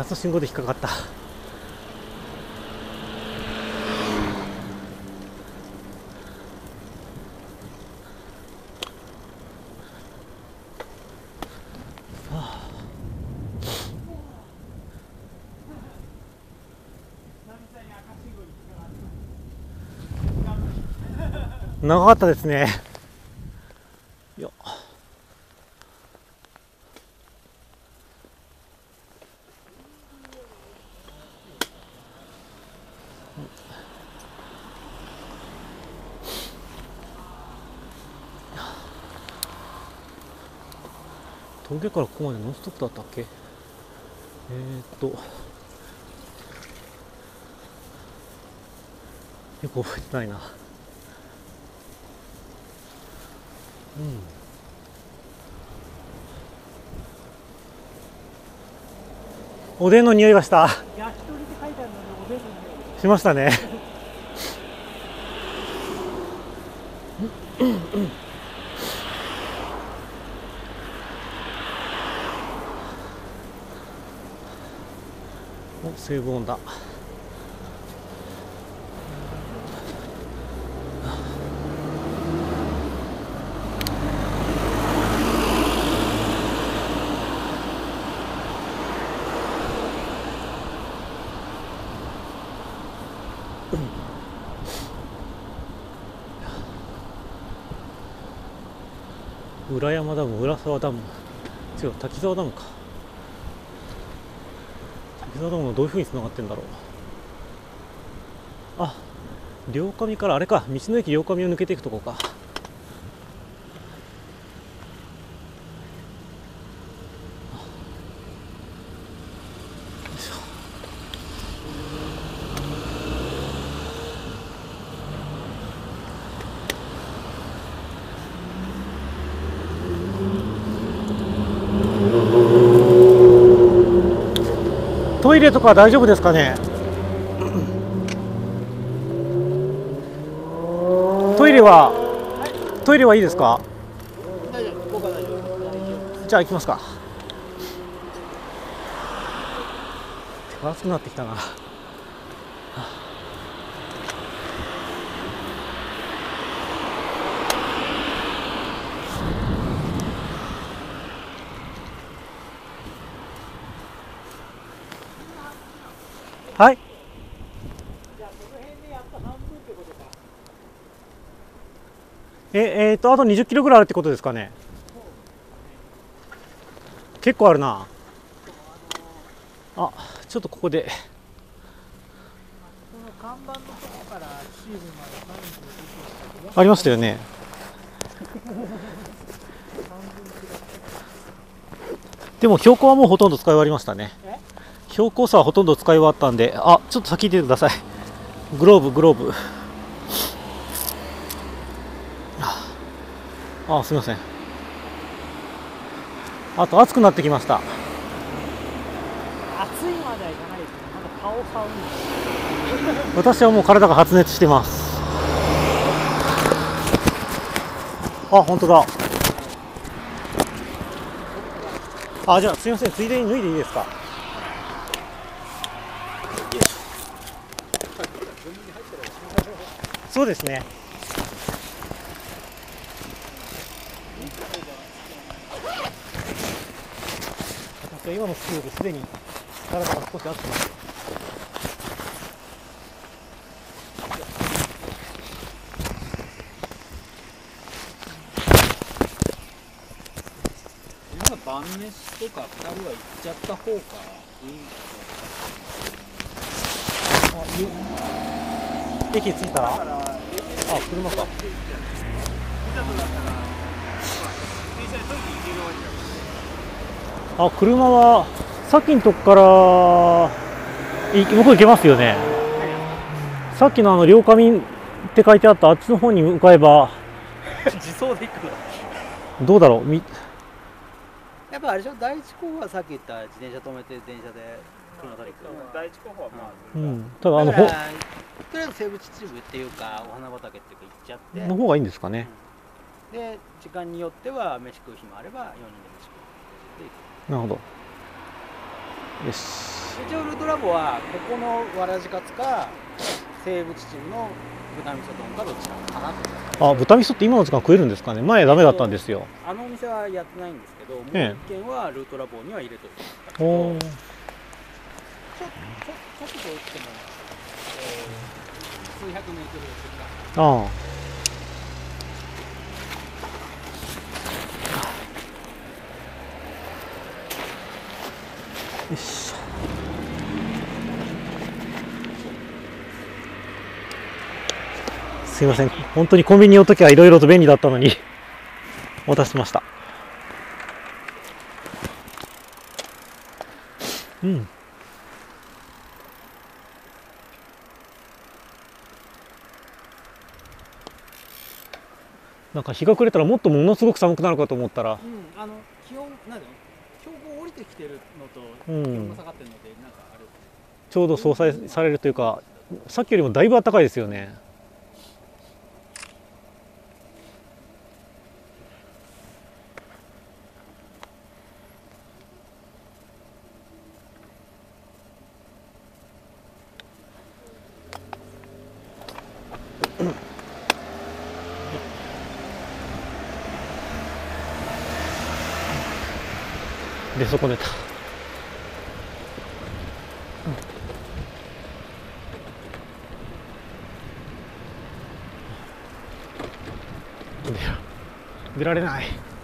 つの信号で引っかかった。長かったですね。よっ。峠からここまでノンストップだったっけ？えー、っとよく覚えてないな。うん。おでんの匂いがした。 焼き鳥って書いてあるのでおでんの匂いしましたね。お、セーブ音だ。裏山ダム、浦沢ダム、違う、滝沢ダムか。滝沢ダムのどういうふうにつながってんだろう。あ、両上からあれか、道の駅両上を抜けていくとこか。トイレとか大丈夫ですかね。トイレは、はい、トイレはいいですか。 大丈夫、僕は大丈夫。 じゃあ行きますか。手が熱くなってきたな。はい。 じゃあこの辺でやっと半分ってことか。 え、えーと、あとにじゅっキロぐらいあるってことですかね。結構あるな。あ、ちょっとここで。 この看板のとこからシールまでさんじゅうごキロありましたよね。でも標高はもうほとんど使い終わりましたね。標高差はほとんど使い終わったんで、あ、ちょっと先行っててください。グローブ、グローブ。あ、すみません。あと暑くなってきました。 暑いまではいかないですけど、まだ顔寒い。 私はもう体が発熱してます。あ、本当だ。あ、じゃあすみません、ついでに脱いでいいですか。そうですね。私は今のスキルですでに体が少し熱くなってます。 今晩飯とかふたりは行っちゃった方がいい。 あ、駅着いたら、あ、車か。あ、車はさっきのとこからい向こう行けますよね。さっきのあの両上って書いてあったあっちの方に向かえば自走で行くの。 どうだろう。みやっぱあれでしょ、第一候補はさっき言った自転車止めて電車で車取り行く。 第一候補はまあ、 うん、ただあのほだからとりあえず生物秩父っていうかお花畑っていうか行っちゃっての方がいいんですかね。 うん、で時間によっては飯食う日もあればよにんで飯食う。 なるほど。 よし。 一応ウルトラボはここのわらじカツか西武秩父の豚味噌丼かどっちかかなと。 あ、豚味噌って今の時間食えるんですかね。前ダメだったんですよ。 あのお店はやってないんですけど、もうえ一軒はルートラボには入れといてたけおど、 お。 ちょちょちょっと打っても、えー、数百メートル先か。 ああ。よし。すいません、本当にコンビニの時はいろいろと便利だったのにお待たせしました。うん。なんか日が暮れたらもっとものすごく寒くなるかと思ったら、 うん、あの気温なんだろう、標高降りてきてるのと気うん温が下がってるので、なんかあれ、 ちょうど相殺されるというか、さっきよりもだいぶ暖かいですよね。出損ねた。出られない。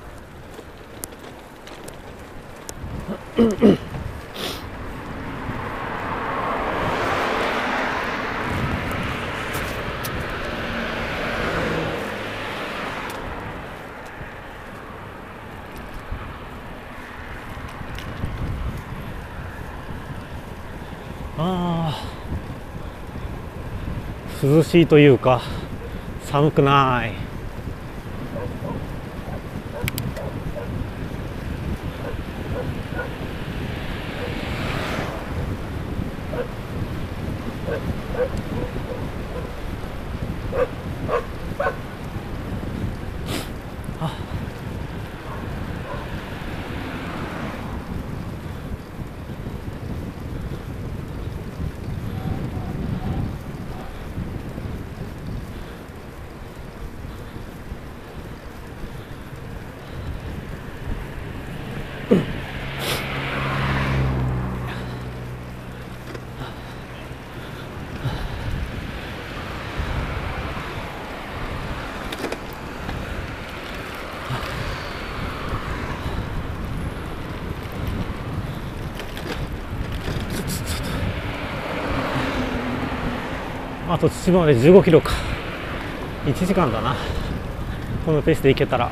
ああ、涼しいというか寒くない。あと秩父までじゅうごキロか。いちじかんだな、このペースで行けたら。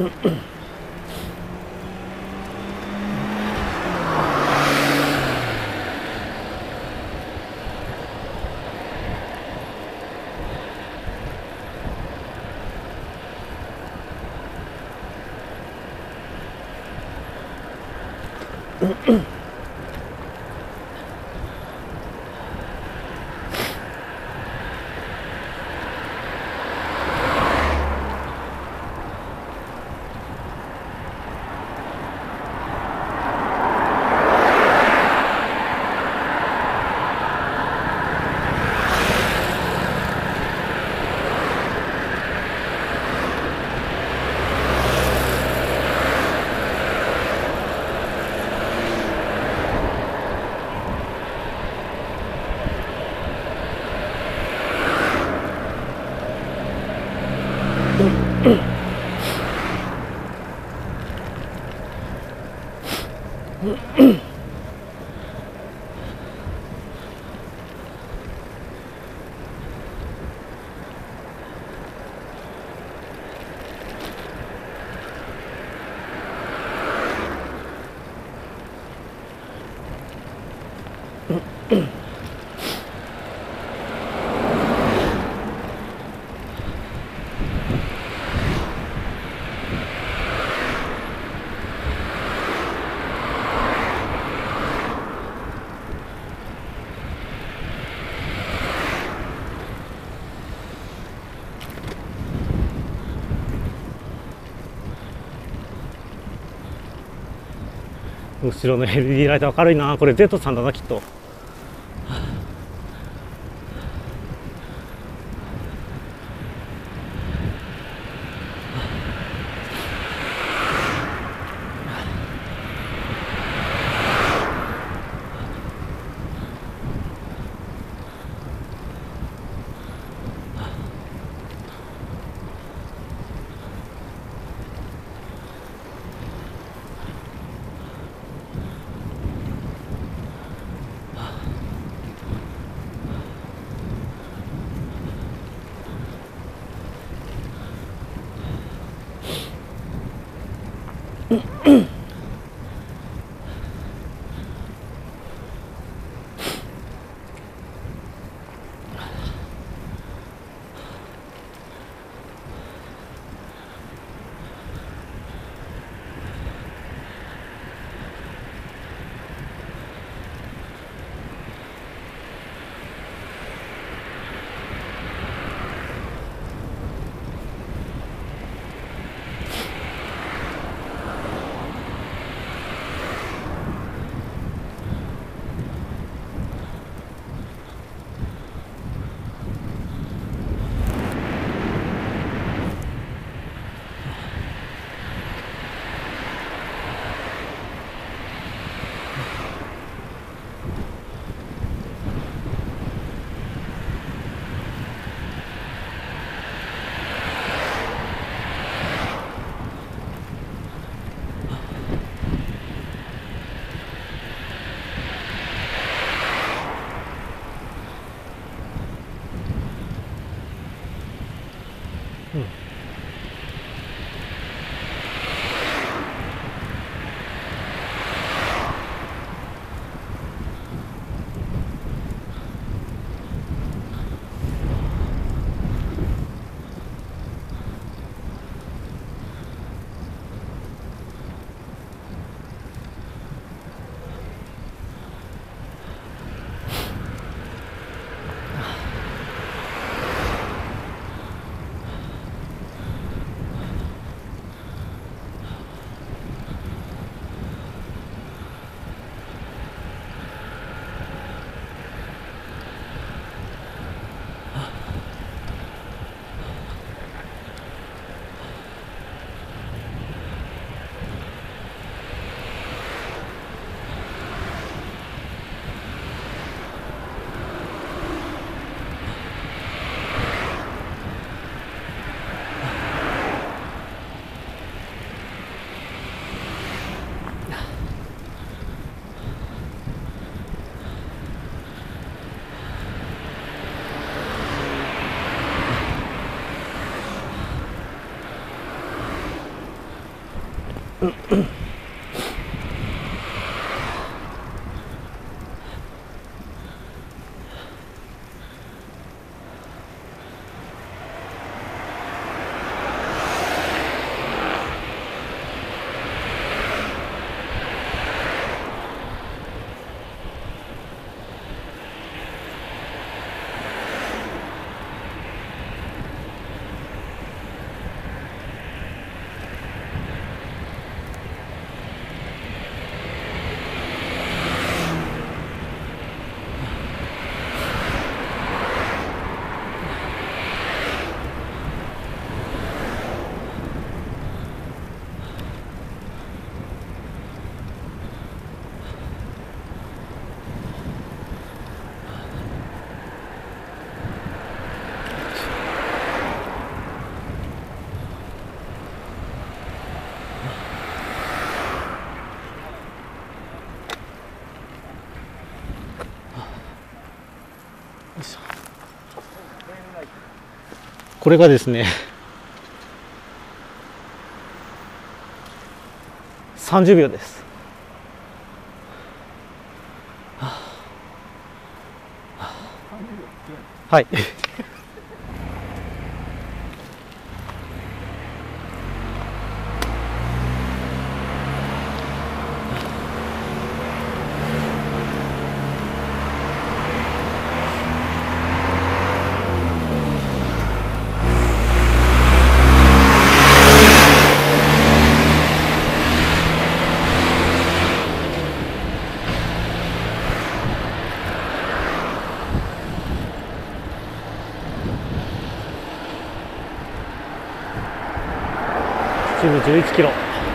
後ろの エルイーディー ライト明るいな。これ Z さんだなきっと。 これがですねさんじゅうびょうです。はい秩父じゅういちキロ。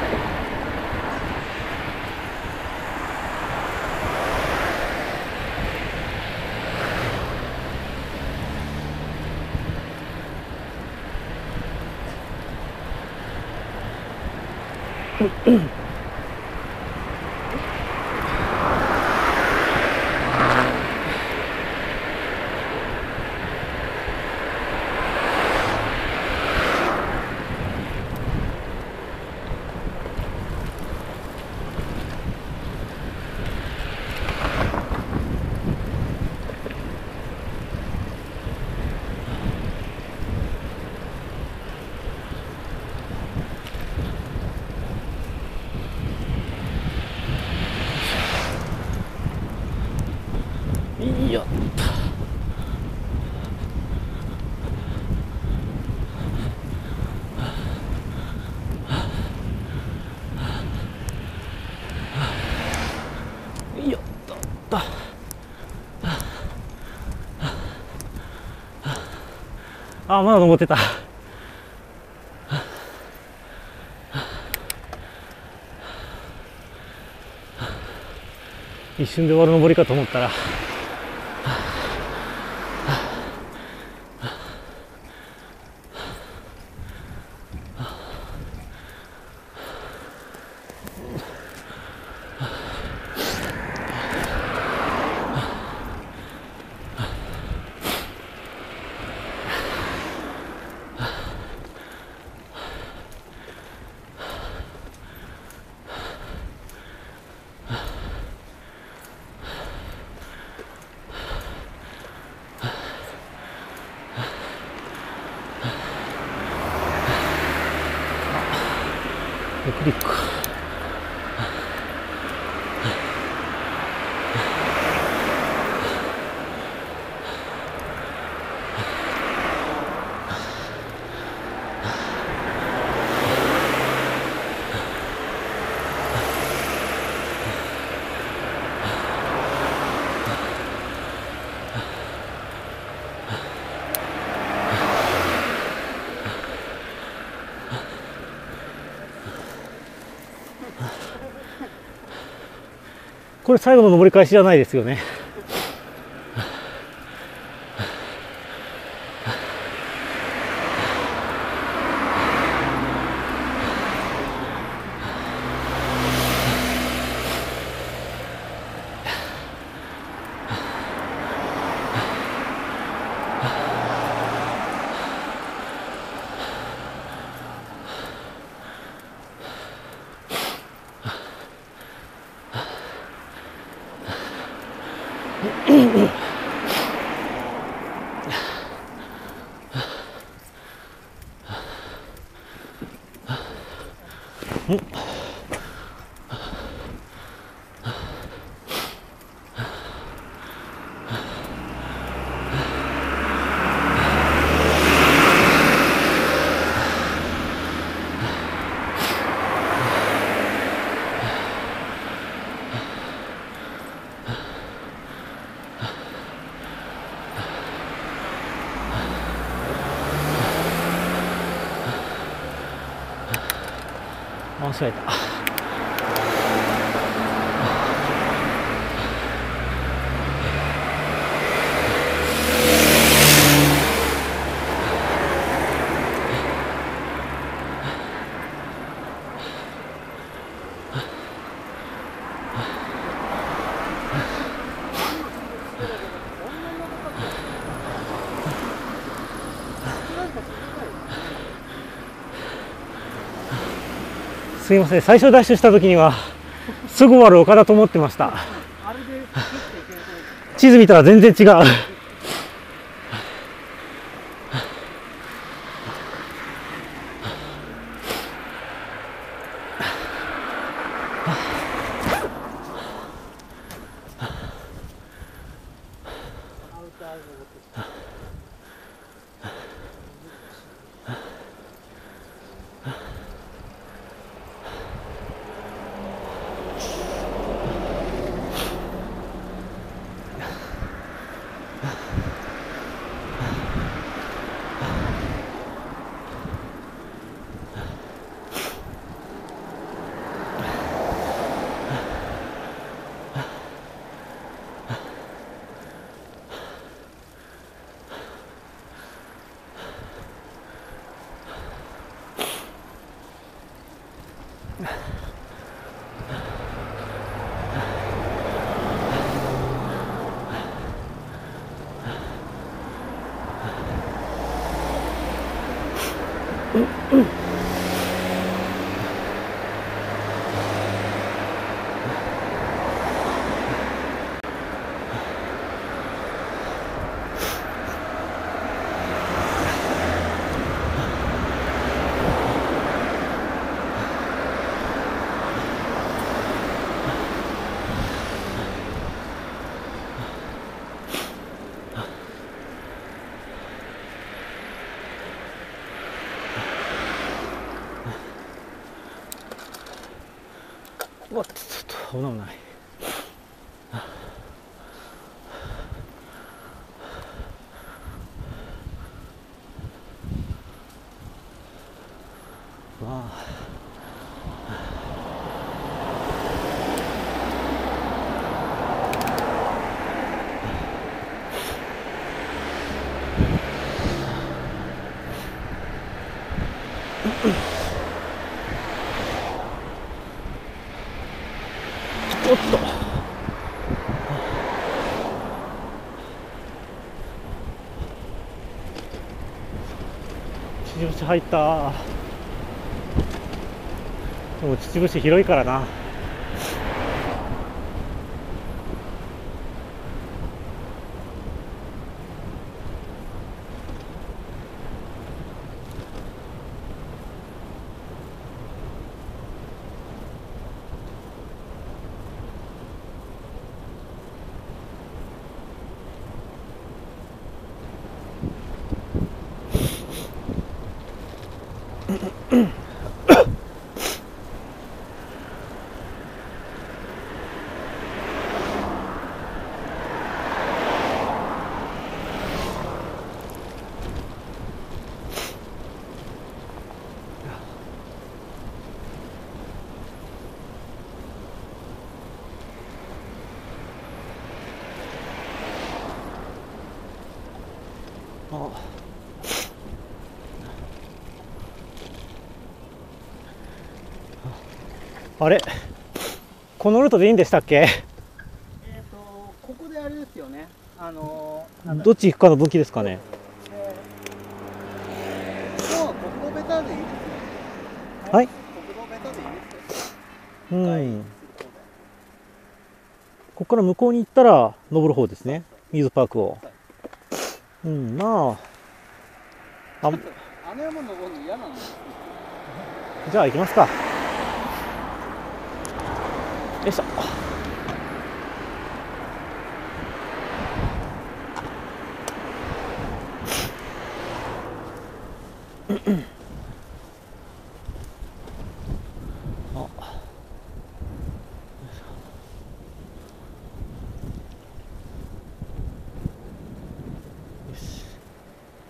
やった。やったった。あ、まだ登ってた。一瞬で終わる登りかと思ったらクリック。これ最後の登り返しじゃないですよね。 間違えた。すいません、最初ダッシュした時にはすぐ終わる岡田と思ってました。地図見たら全然違う。うわっ、ちょっと危ない。わあ。おっと、秩父市入った。でも秩父市広いからな。あれ、このルートでいいんでしたっけ？ えっとここであれですよね。あのどっち行くかの分岐ですかね。 今日は国道ベタでいいですね。 はい。 国道ベタでいいですよ。 うん。ここから向こうに行ったら登る方ですね。水パークを。うん、まあ。あ、 あの山登るの嫌なんですよ。 じゃあ行きますか。よいしょ。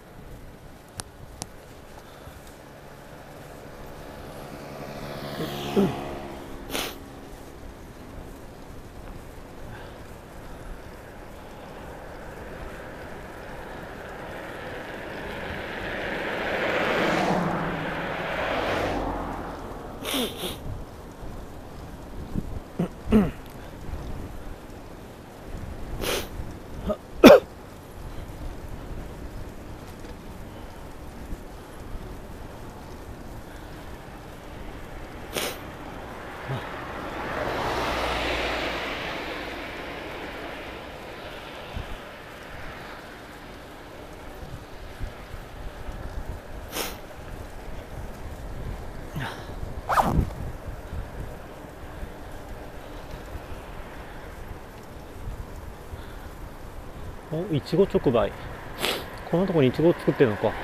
あ。 お、いちご直売。こんなとこにいちご作ってるのか。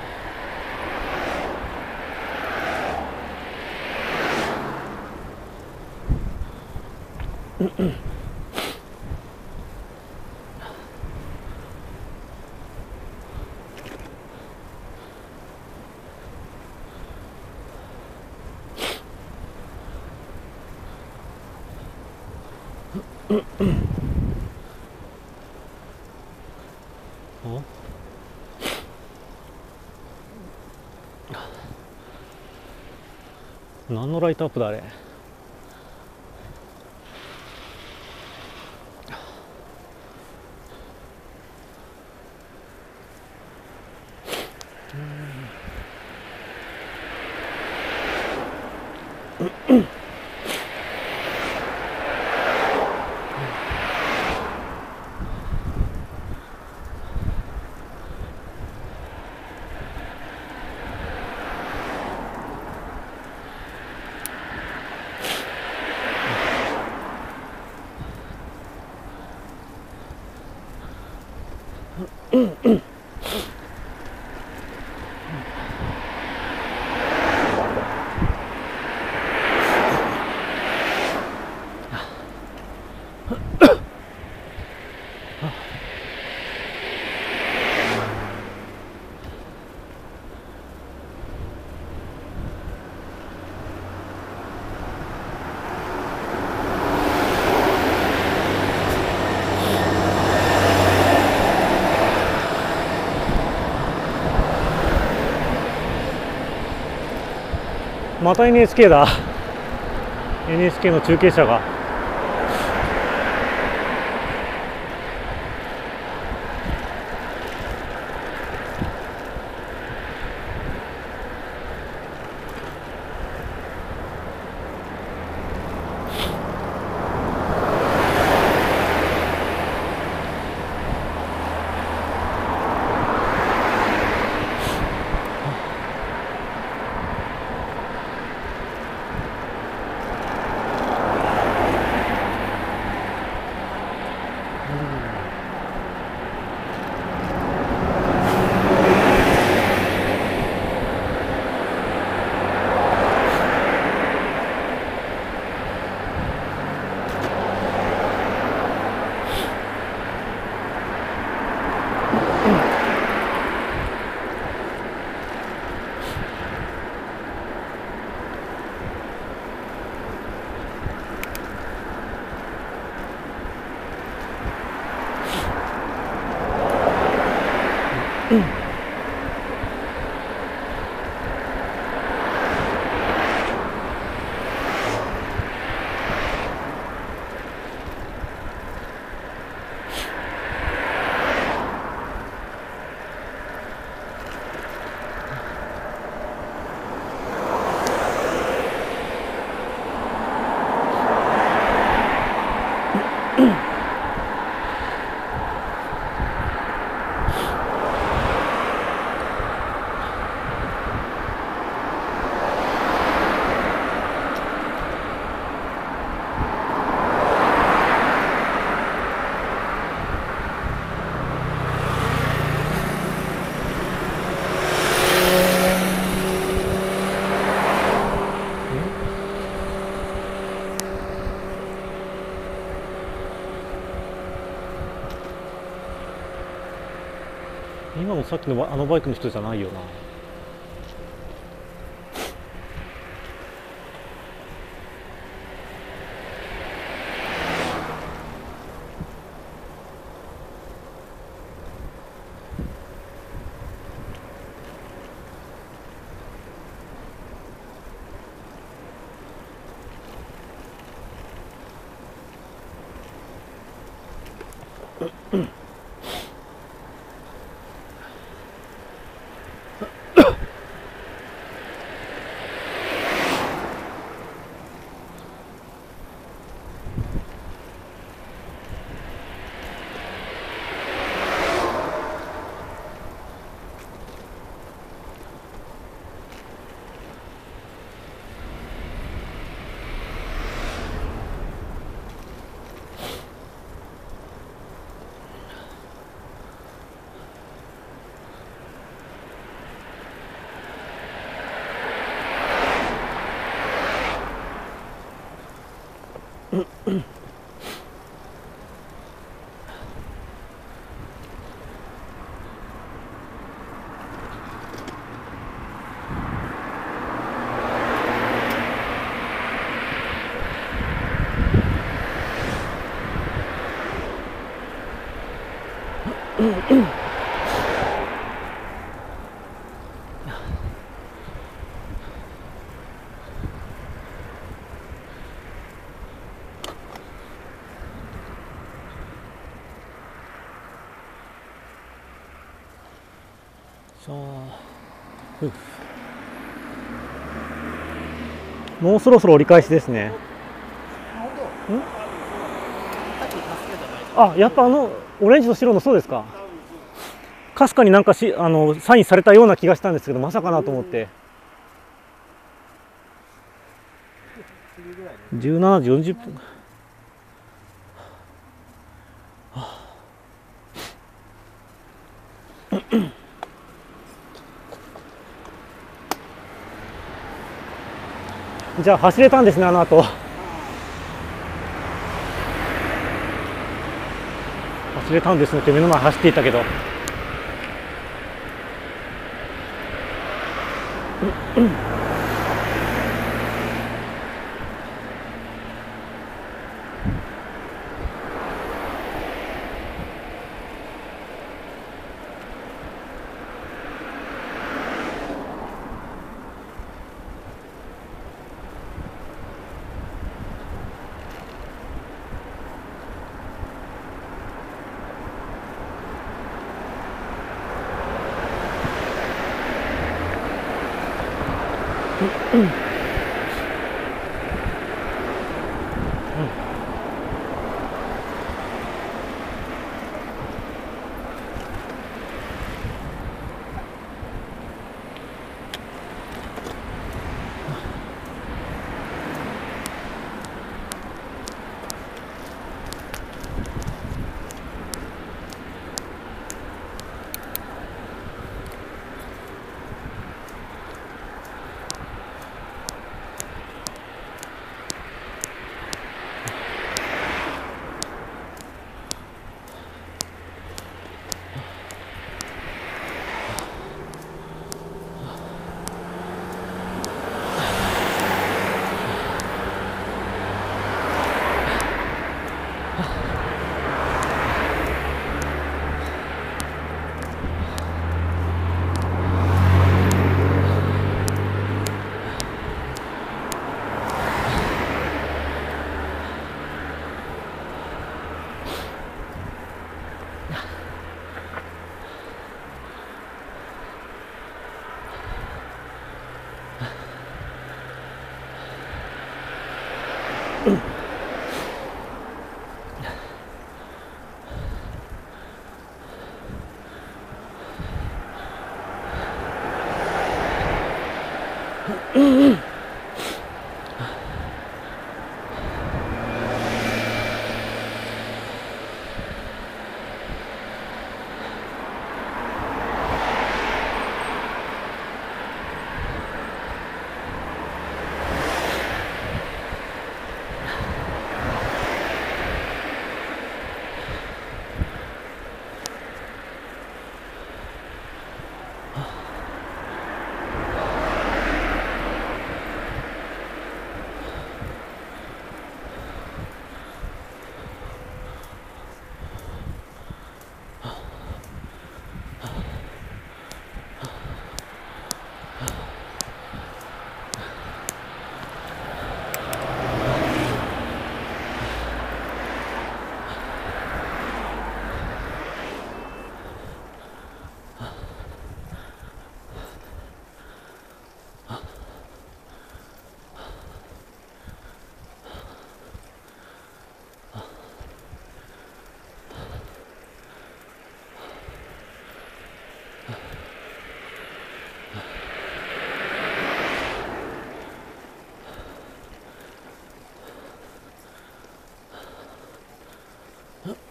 お、何のライトアップだあれ。また エヌエイチケー だ。 エヌエイチケー の中継車が。今もさっきのあのバイクの人じゃないよな。 さあ、もうそろそろ折り返しですね。あ、やっぱあのオレンジと白のそうですか。かすかになんかしあのサインされたような気がしたんですけど、まさかなと思って。じゅうしちじよんじゅっぷん。じゃあ走れたんですね、あの後。走れたんですねって目の前走っていたけど。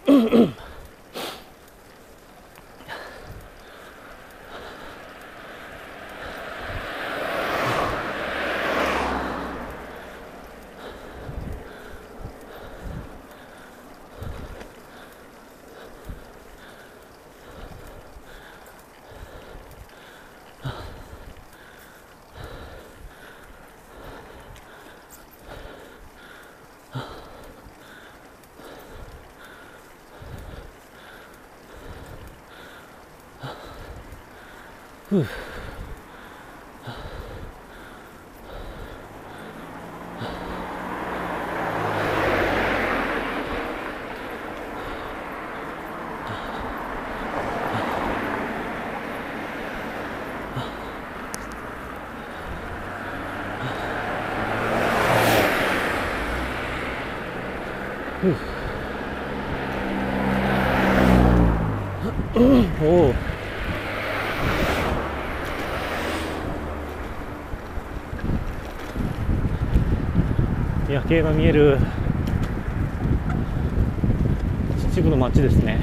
ふう。おお。夜景が見える秩父の街ですね。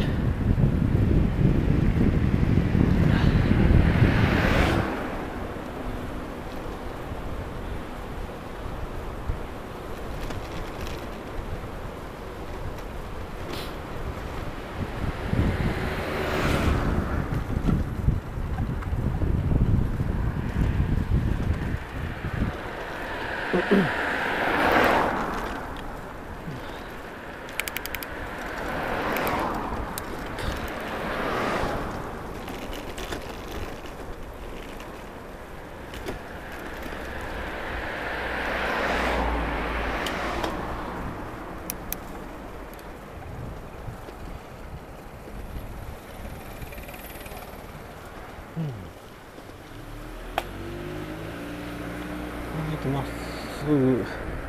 まっすぐ行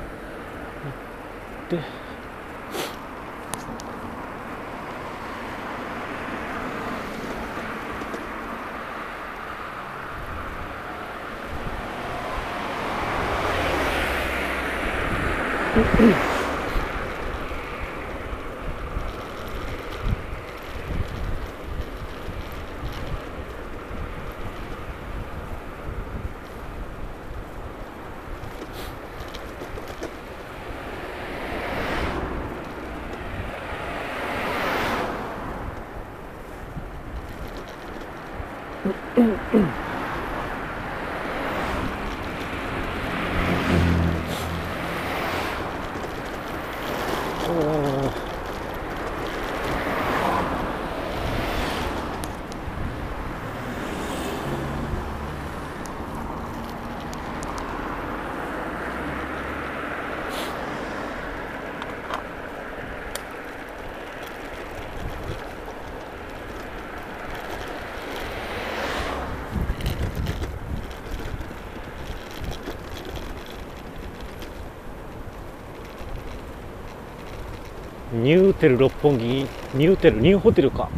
ってニューテル六本木、ニューテルニューホテルか。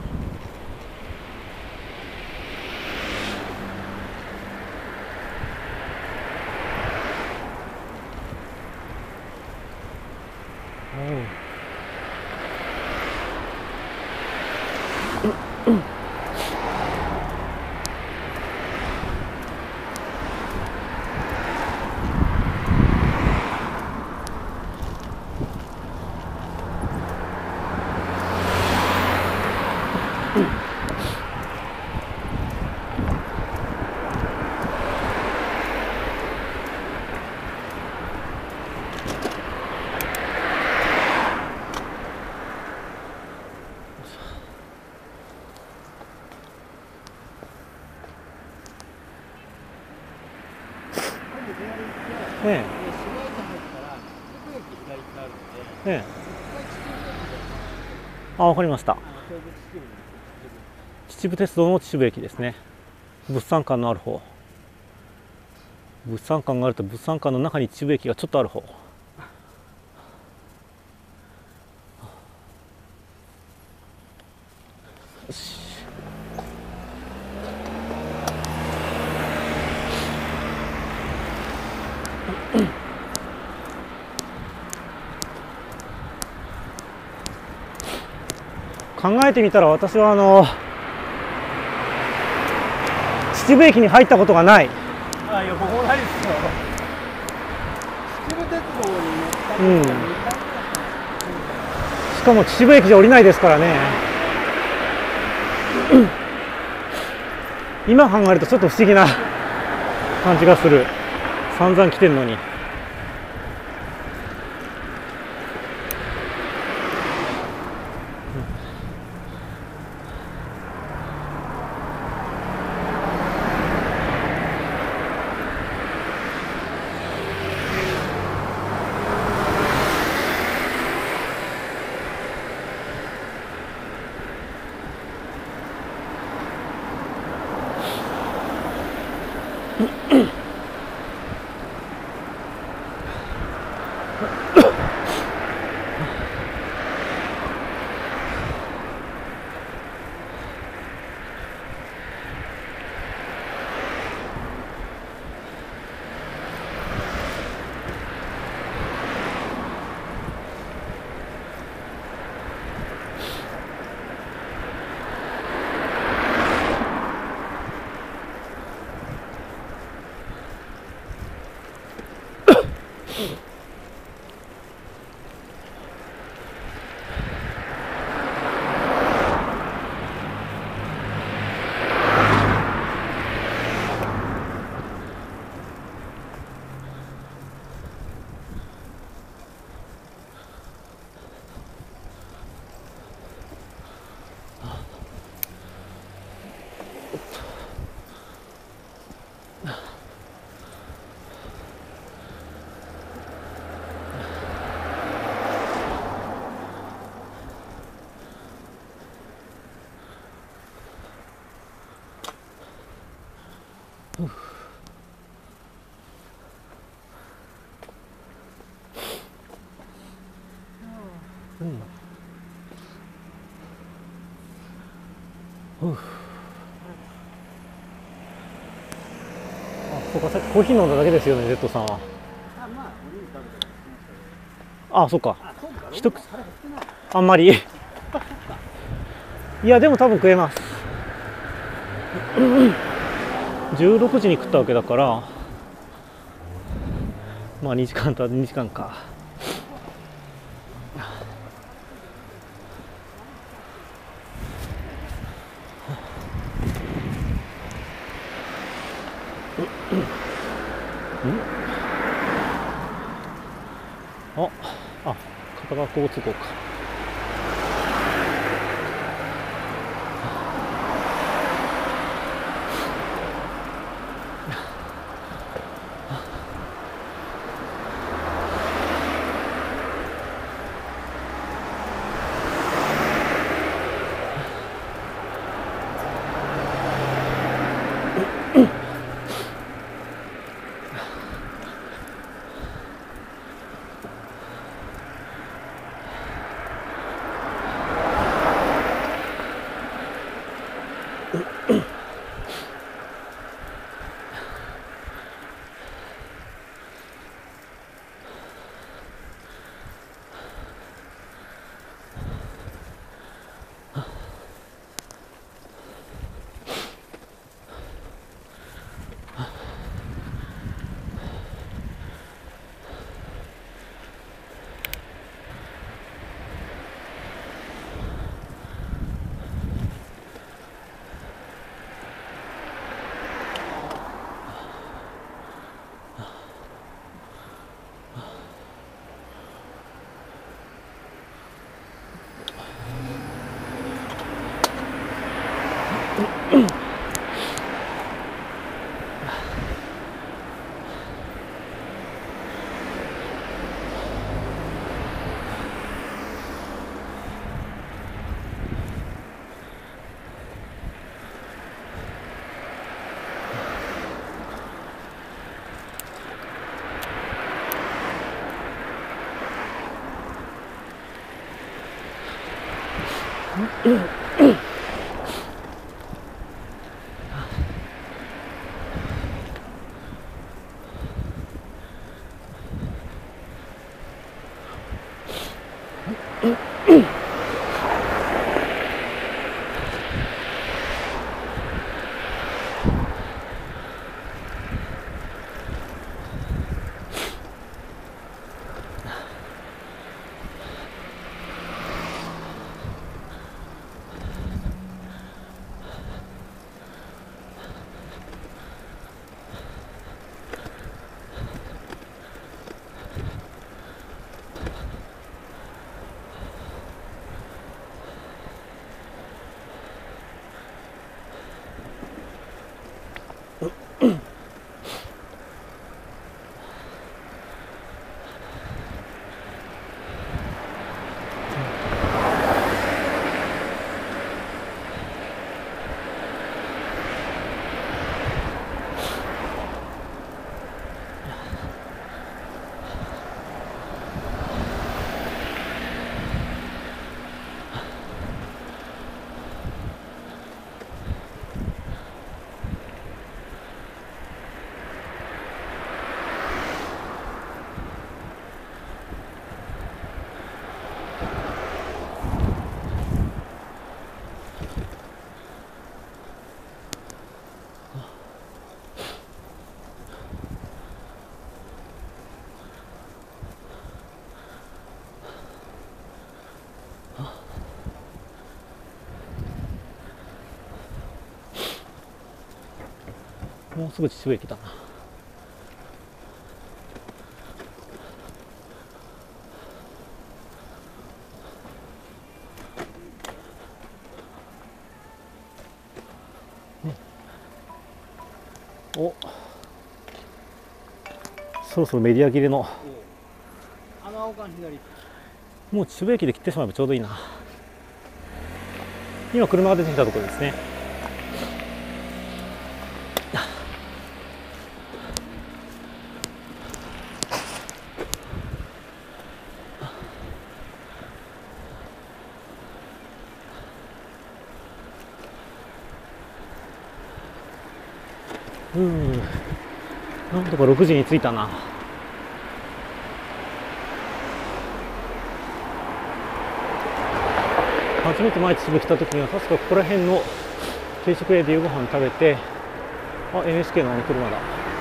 ええ、ええ、あ、わかりました。秩父鉄道の秩父駅ですね。物産館のある方。物産館があると物産館の中に秩父駅がちょっとある方。よし。 考えてみたら私はあの秩父駅に入ったことがない。 あ、いや、僕もないですよ。秩父鉄道に乗ったことがにかいぐらいかな。 しかも秩父駅じゃ降りないですからね。今考えるとちょっと不思議な感じがする。散々来てんのに。うん、ふう。あ、そうか、さっきコーヒー飲んだだけですよね、ゼットさんは。 あ、まあ、お肉食べたりしましたけど。 あ、そっか。 あ、そうか。 一口腹減ってない。 あんまり。いや、でも多分食えます。じゅうろくじに食ったわけだから、まあにじかんとにじかんか。あ、あ、片側交通行か。 もうすぐ秩父駅だな。お、そろそろメディア切れの、 あの青缶左。 もう秩父駅で切ってしまえばちょうどいいな。今車が出てきたところですね。うー、なんとかろくじに着いたな。初めて前秩父来た時には確かここら辺の定食屋で夕ご飯食べて、あ、エヌエイチケー のあの車だ。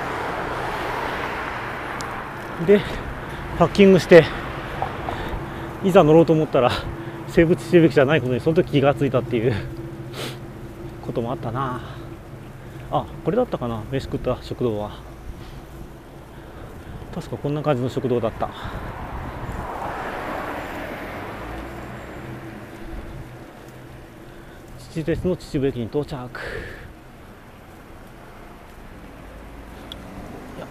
でパッキングしていざ乗ろうと思ったら西武秩父駅じゃないことにその時気がついたっていうこともあったな。あ、これだったかな、飯食った食堂は。確かこんな感じの食堂だった。秩父鉄の秩父駅に到着。いや、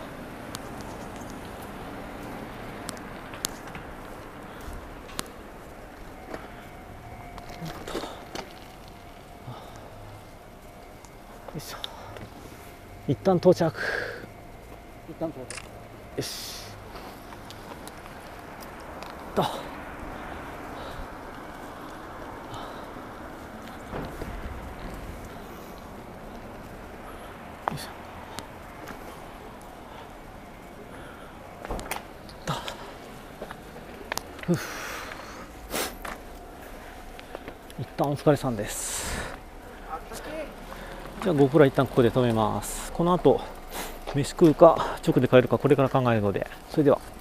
よいしょ。一旦到着。 一旦到着。 よし。と。よいしょ。と。ふう。一旦お疲れさんです。じゃあ GoPro は一旦ここで止めます。この後飯食うか直で帰るかこれから考えるので、それでは。